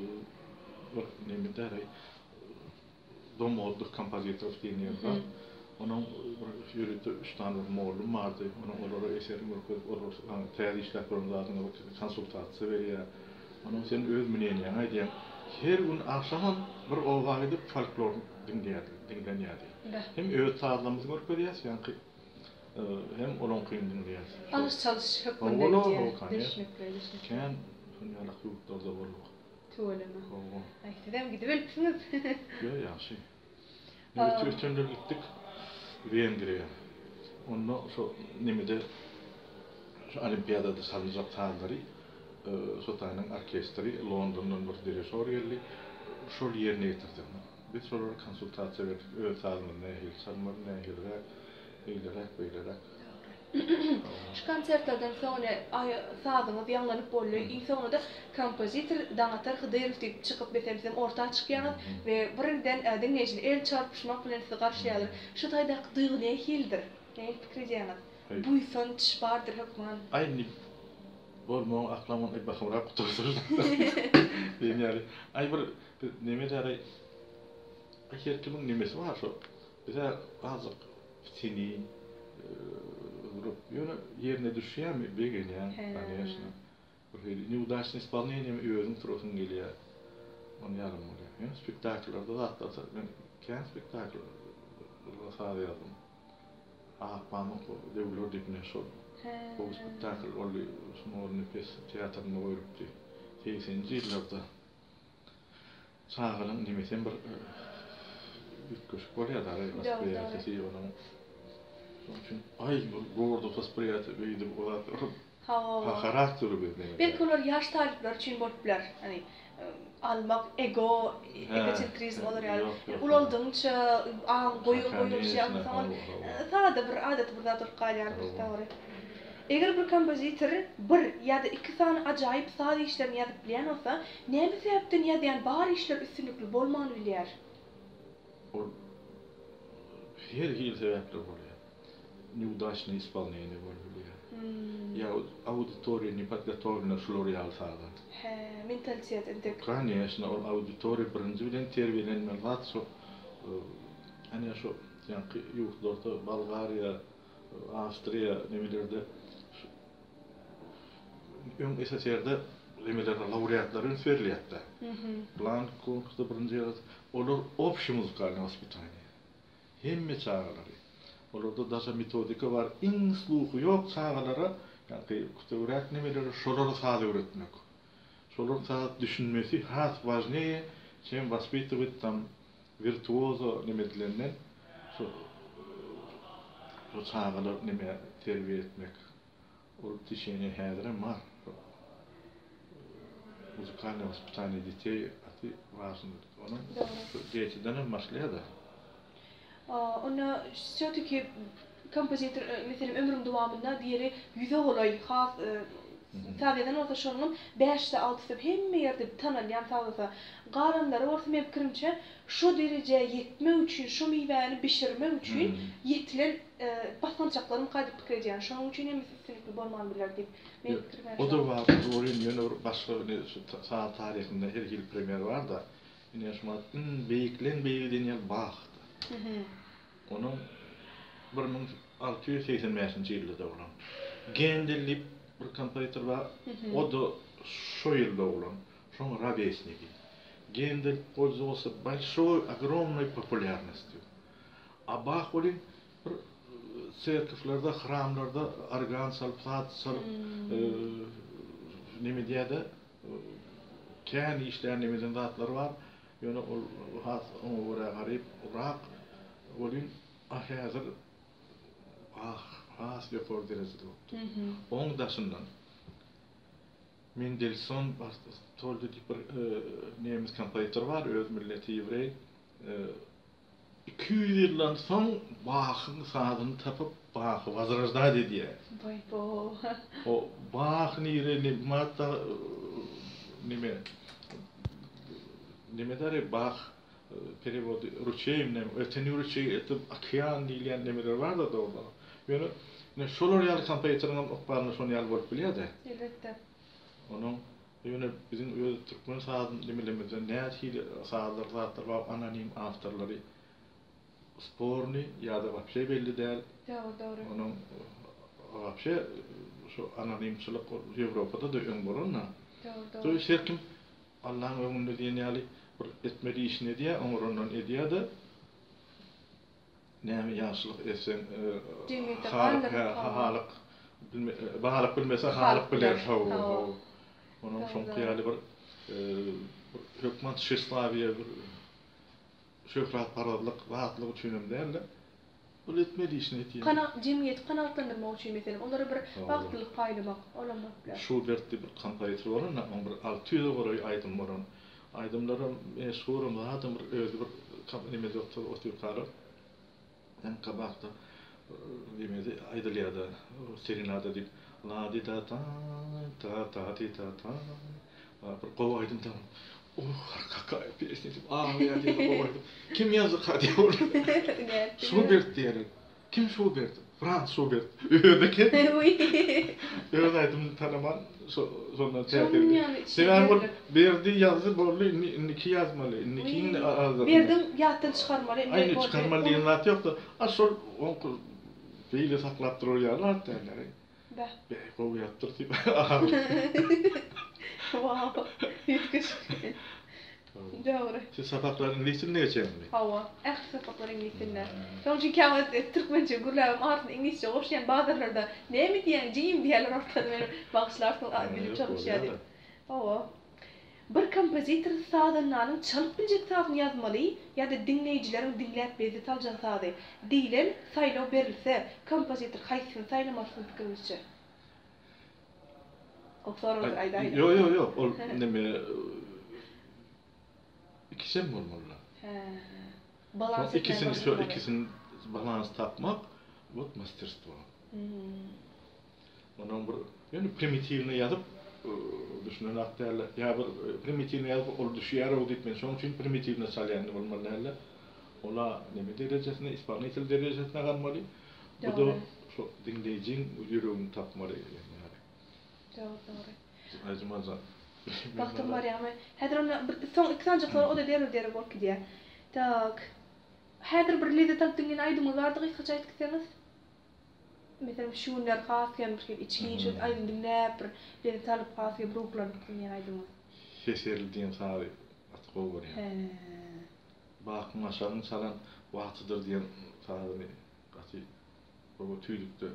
bir nemi der dom olduk kompozitör deniyor. Onun yürütü üç tane oğlum vardı. Onun onlara eserim olur. Teyze işler kurumlarına konsultasyon veriyor. Onun sen öz müneyyen aydiyan. Her gün akşam bir oğlan gidip folklor dinleniyordu. Hem öz sağlamımızı görüyoruz yani hem onun kıyım dinliyoruz. Alış çalış hep Oğlan bundan o kan diye ya. düşünmek. Ken dünyada yurtlarda olur. Tuğlama. Oo. Ay dedem gidip ölpsünüz. Yok ya şey. Evet, üçüncü gittik Vengra'ya. Ondan şu nemede şu olimpiyadada salınacak tağları Sotay'ın orkestri London'dan bir dirijör geldi. Şu yerine getirdim. Biz sonra konsultasyon verdik. Öz sağlığına ne hil, sanmır ne hilrek, beylerek. Şu konsertlerden sonra sağdığımız yanlanıp boluyor. İnsanı da kompozitör Dağatar Hıdırov deyip çıkıp betemsem ortaya çıkıyorlar ve birden dinleyiciler el çarpışmak bilen sizi karşılayalar. Şu tayda duygu ne hildir? Ne fikri diyanız? Bu sonuç vardır hükman. Aynı bolma aklamın bakımra kutursuz. Benim yani ay bir neme de her kimin nemesi var şu. Bize bazı seni yönü yerine düşüyor mu? Begin yani. Конечно. Böyle неудачный исполнением özün tursun geliyor. Onu yarım oluyor. Yani spektaküllerde da hatta ben kendi spektakül sağladım. Ahpamın devlor dikine şu. Bu spektakül oluyor. Smor nefes tiyatrında koyuluptu. 80'ci yıllarda. Sağının nimeten bir küçük oluyor da vосприятие onun. Çünkü ay gordo восприятие beydi bu kadar. Ha karakteri benim. Belki onlar yaş talipler için borçlular. Hani almak, egocentrizm olur yani. Ulandığınca goyu şey anlatamam. Sağda bir adet burada durqal yani doğru. Eğer bir kompozitör bir ya da iki tane acayip sade işlerini yazıp bilen olsa, ne bir sebepten ya da yani bari işler üstünlüklü bolmanı bilir. Her yıl sebepler oluyor. Неудачное исполнение oluyor. Я аудитория не подготовлена шлорял сага. Менталитет интек. Конечно, аудитория birinci bilen terbiyelenmeli. Hani şu yani yurtlarda Bulgarya, Avstriya nemelerde ön esas yerde nemelerde laureatların veriliyatta. Blank konkursta birinci yerde olur общий музыкальное воспитание. Hemme çağları. Orada da metodika var. İn sluhu yok çağlara yani kuturak nemeleri şoları sağda öğretmek. Şoları sağda düşünmesi has важнее, чем воспитывать там virtuozo nemedilerinden şu çağlar neme terbiye etmek. O tişeni hedre var. Музыкальное воспитание детей это важно. Onun geçiden maslaya da. Ona söyledi ki kompozitör mesela ömrüm devamında diğeri yüze olay has Tabiadan orta şonun 5'te 6'sı hemme yerde tanınan sağlasa qaranları orta men fikrimçe şu derece yetme üçün şu meyveni pişirme üçün yetilen basınçakların qaydıp fikirdiyen şonun üçün hem üstünlüklü bolman bilir deyip men fikrim. O da var. Orayın yönü başka saat tarihinde her yıl premier var da yine şumatın beyiklen beyiğden yer baxtı. Onun 1685 yılında olan. Gendelip bir kompozitör var. O da şu yılda olan. Şun Ravesniki. Гендель пользовался большой, огромной популярностью. А Бах olin церковьлerde, храмlarda organ çalıp, saat çalıp, nemediyede kendi işleyen nemeden zatları var. Yani o oraya garip, Irak olin hazır has yapıyor derecede oldu. Onun dışından Mendelssohn toldu bir Nemis kompozitör var, öz milleti Yevrey. 200 yıldan son Bach'ın saadını tapıp Bach'ı vazirajda dediye. O Bach nire matta nime dare Bach перевод ручейным, это не ручей, это океан или неmeler var da orada. Yani ne şolar yal kompozitörün okparını şonu yal bolup bilýärdi. Elbette. Onun yani bizim öz Türkmen saadın nemelemizde ne hili saadlar zatlar var anonim avtorları sporni ya da vapşe belli değil. Doğru. Onun vapşe şu anonimçilik Avrupa'da da ön boranna. Doğru. Şerkim Allah'ın ömründe diyen yali bir etmediği işine diye ondan ediyor da näme yaşlılık esen halık bahalık bilmese halık biler. Onun son kıyali bir hükümet şeslaviye bir şöhret paradlık rahatlık üçin derler. Bu etmediği işine diye. Cemiyet kanatlandırma için mesela onlara bir vaktlilik paylamak olamak. Şu bertli bir kampanyası var ona bir 600 euro aydım var. Aydımlarım meşhurum zaten bir özü bir kampanya oturup ben kabakta demedi aydılyada serenada deyip la di ta ta ti ta bir kova aydım tam kaka piyesini ya diye kova aydım kim yazdı hadi onu Schubert diyelim kim Schubert Franz Schubert ödeki öyle aydım tanıman sonra tehdit sever verdi yazı borlu iki yazmalı ikinin ağzı verdim yattan çıkarmalı aynı çıkarmalı yanlat yoktu asıl on fiili saklap duruyorlar derler be kov yaptırdı wow hiç doğru siz sapakların İngilizce ne geçer mi? Hava sapakların İngilizce son çünkü ama Türkmence gurlarım artık İngilizce hoşlayan bazıları ne mi diyen cim diyorlar ortada benim bakışlar bilip çalışıyordu hava bir kompozitör sadanların çalıp bilecek tarafını yazmalı ya da dinleyicilerin dinleyip bezet alacağı diyelim sayılav verilse kompozitör kaysını saylamasını fikrimizce o sorular aydaydı yok o neme ikisi mi olmalı? Balans ikisini balans tapmak bu masterство. Onun bir yani primitivini yazıp düşünün aktarla ya bir primitivini yazıp ol düşüyor o ditmen son için primitivini salyan olmalı hele. Ola ne derecesine İspanyol derecesine kalmalı. Bu da şu dinleyicinin yüreğini tapmalı yani. Doğru. Acımazlar. Baktım var ya ama hadron son iksancıklar o da der bak diye. Tak. Hadır bir lide taktığın aydımı vardı hiç kaçayt gitseniz. Mesela şu ner khasken bir içkin şu aydın dinlep bir talep khasken bruklar gittin aydımı. Keserildiğin sahi atık olur yani. Bakın aşağının salan vaktıdır diyen sahibini katı bu tüylüktü.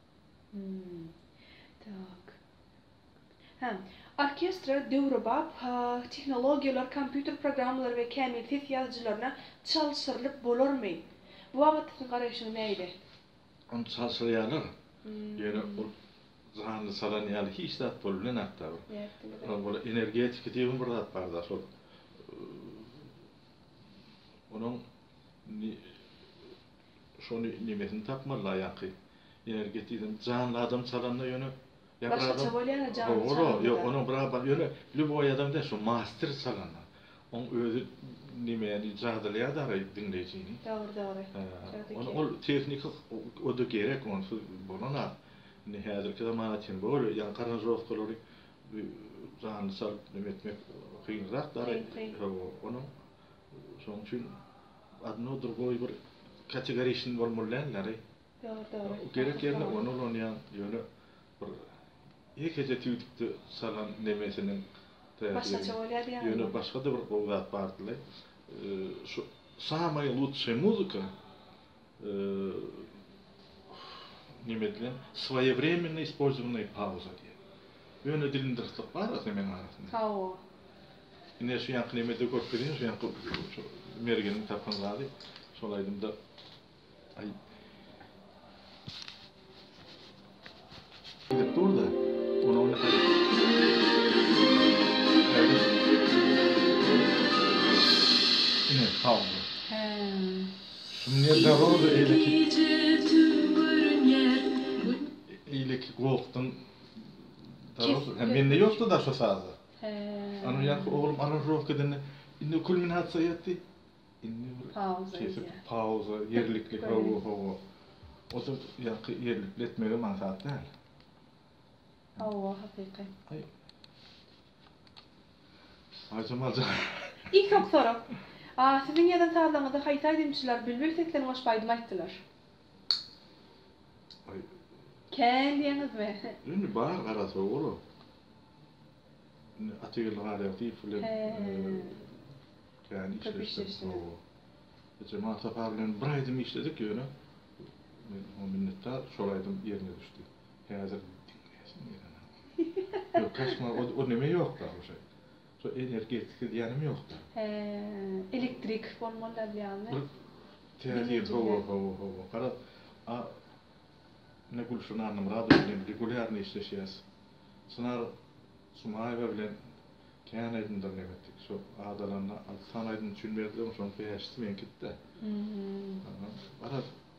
Tak. Orkestra döwrebap teknologiyalar, kompüter programmaları ve kämil ses yazıcılarına çalıştırılıp bolarmy? Bu wagtda garaşyň näde? Onu çalıştırýarlar. Yani o zahanly salan ýaly hiç zat bolmaly näkda. Bola energetik diýen bir zat bar da şol. Onun şonu nimesini tapmaly ýa-ki energetikden canly adam çalanda ýöne başgaça bolýar canly. Yok onu beraber ýöne lüboy adam da şu master çalanda. On özü nimeni icadylýar da dinleýijini. Doğru. Onu ol teknik o da gerek onsuz bolana. Ne häzirki zamana için bol ýa karanjowkalary canly sal etmek kynrak da onu şoň üçin adno durgoý bir kategoriýasyny bolmalylar. Doğru. Gerek ýerine onu ýöne bir ýekece tüýdükde salan nemesinin başgaça bolýar ýa. Ýöne başga da bir gowgat bardylar. Şu самая лучшая музыка немедленно своевременно использованная пауза diye. Ýöne dilindirilik var hemen arasında. Hawa. Ine şu ýanky nemede görpediň şu ýanky mergeni tapan zady. Şolaýdym da ay gidip durdu. Onu oynatarak. Yine kaldı. Şimdi de oldu eyleki korktun. Hem bende yoktu da şu sazı. Anu yak oğlum aranjov kedene indi kulminatsa yetti. Indi pauza yerliklik hava. O da yak yerliklik etmeli mansat değil. Allah hakiki. Acımaca. İlk çok soru. Sizin ýadan sağlaňyzda haýsy aýdymçylar bilbil seslerini goşpaýdym aýtdylar. Kän diýeňizmi? Indi bar garasa olar. Atygyl radioaktiv bilen kän işleşdi. Cemaat saparlyň bir aýdym işledik ýöne. Men o minnettar şol aýdym ýerine düşdi. Häzir yok kaçma o neme yok da o şey. So energetik diýenim yok da. Elektrik bolmalar diýämi. Teýdir ho. Gara ne gulşuna anlam radio bilen regularny işleşýäs. Şunar sumaýa bilen kän aýdymda nemetdik. So adalarna alsan aýdym düşünberdim şonu peýäşdi men gitdi. Gara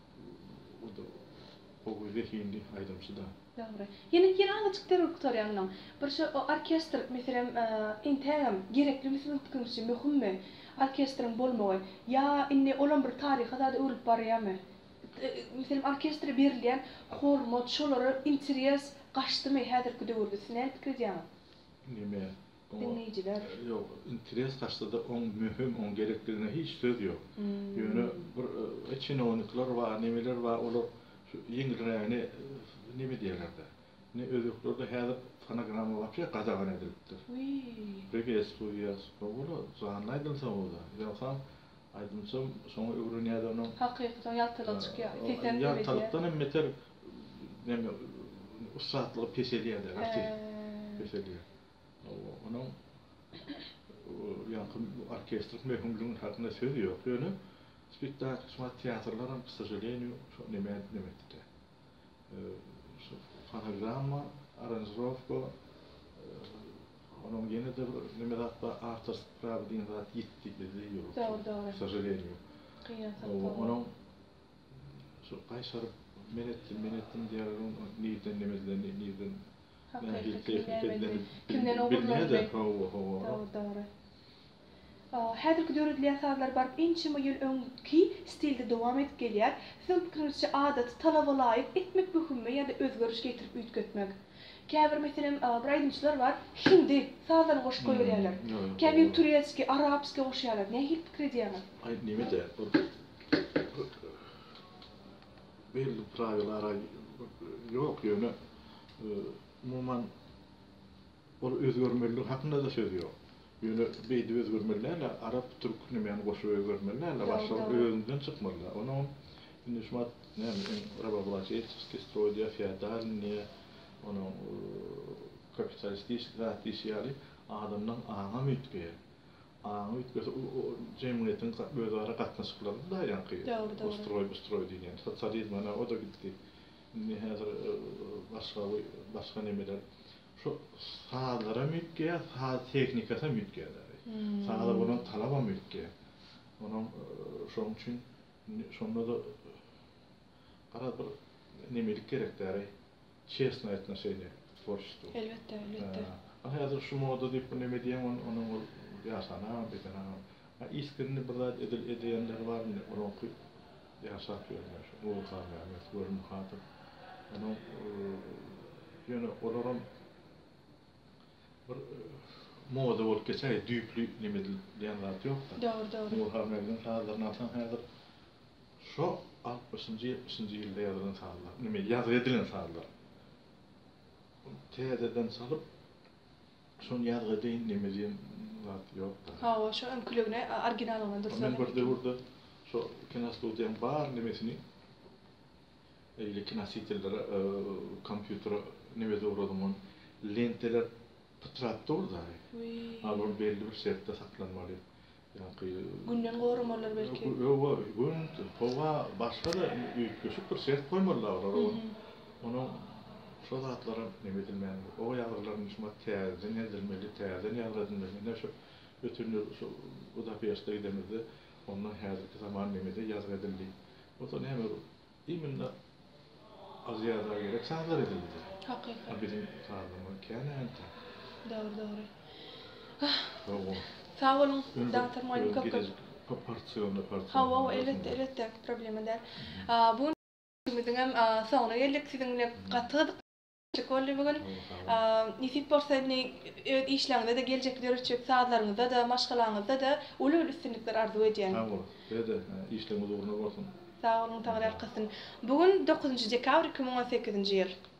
o wezehindi aýdymçyda. Doğru. Yine açıklar oktoryandan. Bir şey o orkestr mesela intiham gerekli mesela tıkınçı mühim orkestrın bolmagy ya inni olan bir tariha da öýrüp barýarmy? Mesela orkestr berilýän hormat şolary interes gaçdymy häzirki döwürde sine pikir edýär. Nime? Dinleyijiler. Yok, interes gaçdy da on mühim, on gerekligine hiç söz ýok. Ýöne bir çynowniklar var, nemeler var, olar ýeňilräni nime diýerler. Ne özüklerde häzir fonogramma wapşe gazagan edilipdir. Reges studiýas, ola zanlaýdylsa ola. Ýa-da aýdymsam soňa öwrenýär onu. Hakykatan ýaltylyk çykýar. Ýaltylykdan emmeter neme usatlyk peselýär, peselýär. Onun ýa-da orkestr mehumlygyň hakynda söz ýok. Ýöne spektakl, teatrlar hem, к сожалению, nemetdi. Fonogramma, aranжировка, onun yine de neme zatda artist prawy diýen zat ýetdi bizde ýok. Doğru. К сожалению. Onun şu gaýşar menetdim diýerler, niýden nemeden kimden ogurlar Doğru. Häzirki döwürde ýasalar barp inçime ýyl öňki stilde dowam edip gelýär. Sizin pikirinizçe adat, talaba laýyk etmek möhümmi ýa-da özgörüş getirip üýtgetmek? Käbir meselem bir aýdymçylar bar, hindi sazlary goşup goýýarlar. Käbir turetski, arabski goşýarlar. Näme hil pikir edýärler? Ay nime de belli prawilara ýok ýöne umuman ol özgörmelik hakynda da söz ýok. Ýöne beýdi özgörmelerle arap türk nimeni goşup özgörmelerle başga özünden çykmalar. Onu indi şumat näme Rabablaçevski stroýdýa feodalny onu kapitalistik stratejiýaly adamdan aňa mütge. Aňa mütge o jemgyýetiň özara gatnaşyklary da ýanky. Bu stroy diýen. Sotsializm ana o da gitdi. Indi häzir başga nemeler şu sağlara mütge, sağ teknikasa mütge. Sağda bunun talaba mütge. Onun şoň üçin şonda da gara bir nemelik gerekdir. Честно отношение к творчеству. Elbette. Häzir şu moda diýip neme diýen onun ýasana, betana. Iskirni birler edýänler barmy? Onu ýaşap ýörler. O garmy, görüm hatır. Onu ýöne olaram bir moda bolup geçer, düýplü neme diýen zat ýok da. Doğru. Bu hamerden hazırdan alsan häzir şu 60-njy 70-njy ýylda ýazylan sazlar, neme ýazyp edilen sazlar. Teýeden salyp şonu ýazyp edýän neme diýen zat ýok da. Şu öňküligine originalyny dursa. Men burada şu kinostudiýam bar nemesini eýle kinositelleri, kompýuter neme dowradymyn lenteler pytrap durdy. Alor belli bir şertde saklanmaly. Günden gorumalar belki. Hova başga da ýetgeşip bir şert goýmalar. Onu şu zatlara neme edilmeli. O ýazgylaryň şuma täze edilmeli, täze ýazylmeli. Näşe ötünde şu Budapeşte gidemizde ondan häzirki zaman nemede ýazyp edildi. O da näme iminle Aziýada gerek sazlar edildi. Hakykatan. Bizim sazlama känente. Doğru. Sağ olun. Dağıtırmayın Proporsiýonly. Elbette problem eder. Bu soňuna geldik, sizinle gaty Şekolly bugün nisip bolsa-da işlerinde de gelecekler üçüp saatlarınızda da maşgalalarınızda da ulul üstünlükler arzu edýän. Tamam. Bede işlemi uğruna bolsun. Sağ olun, Taňra arkasyn. Bugün 9 dekabr 2018-nji ýyl.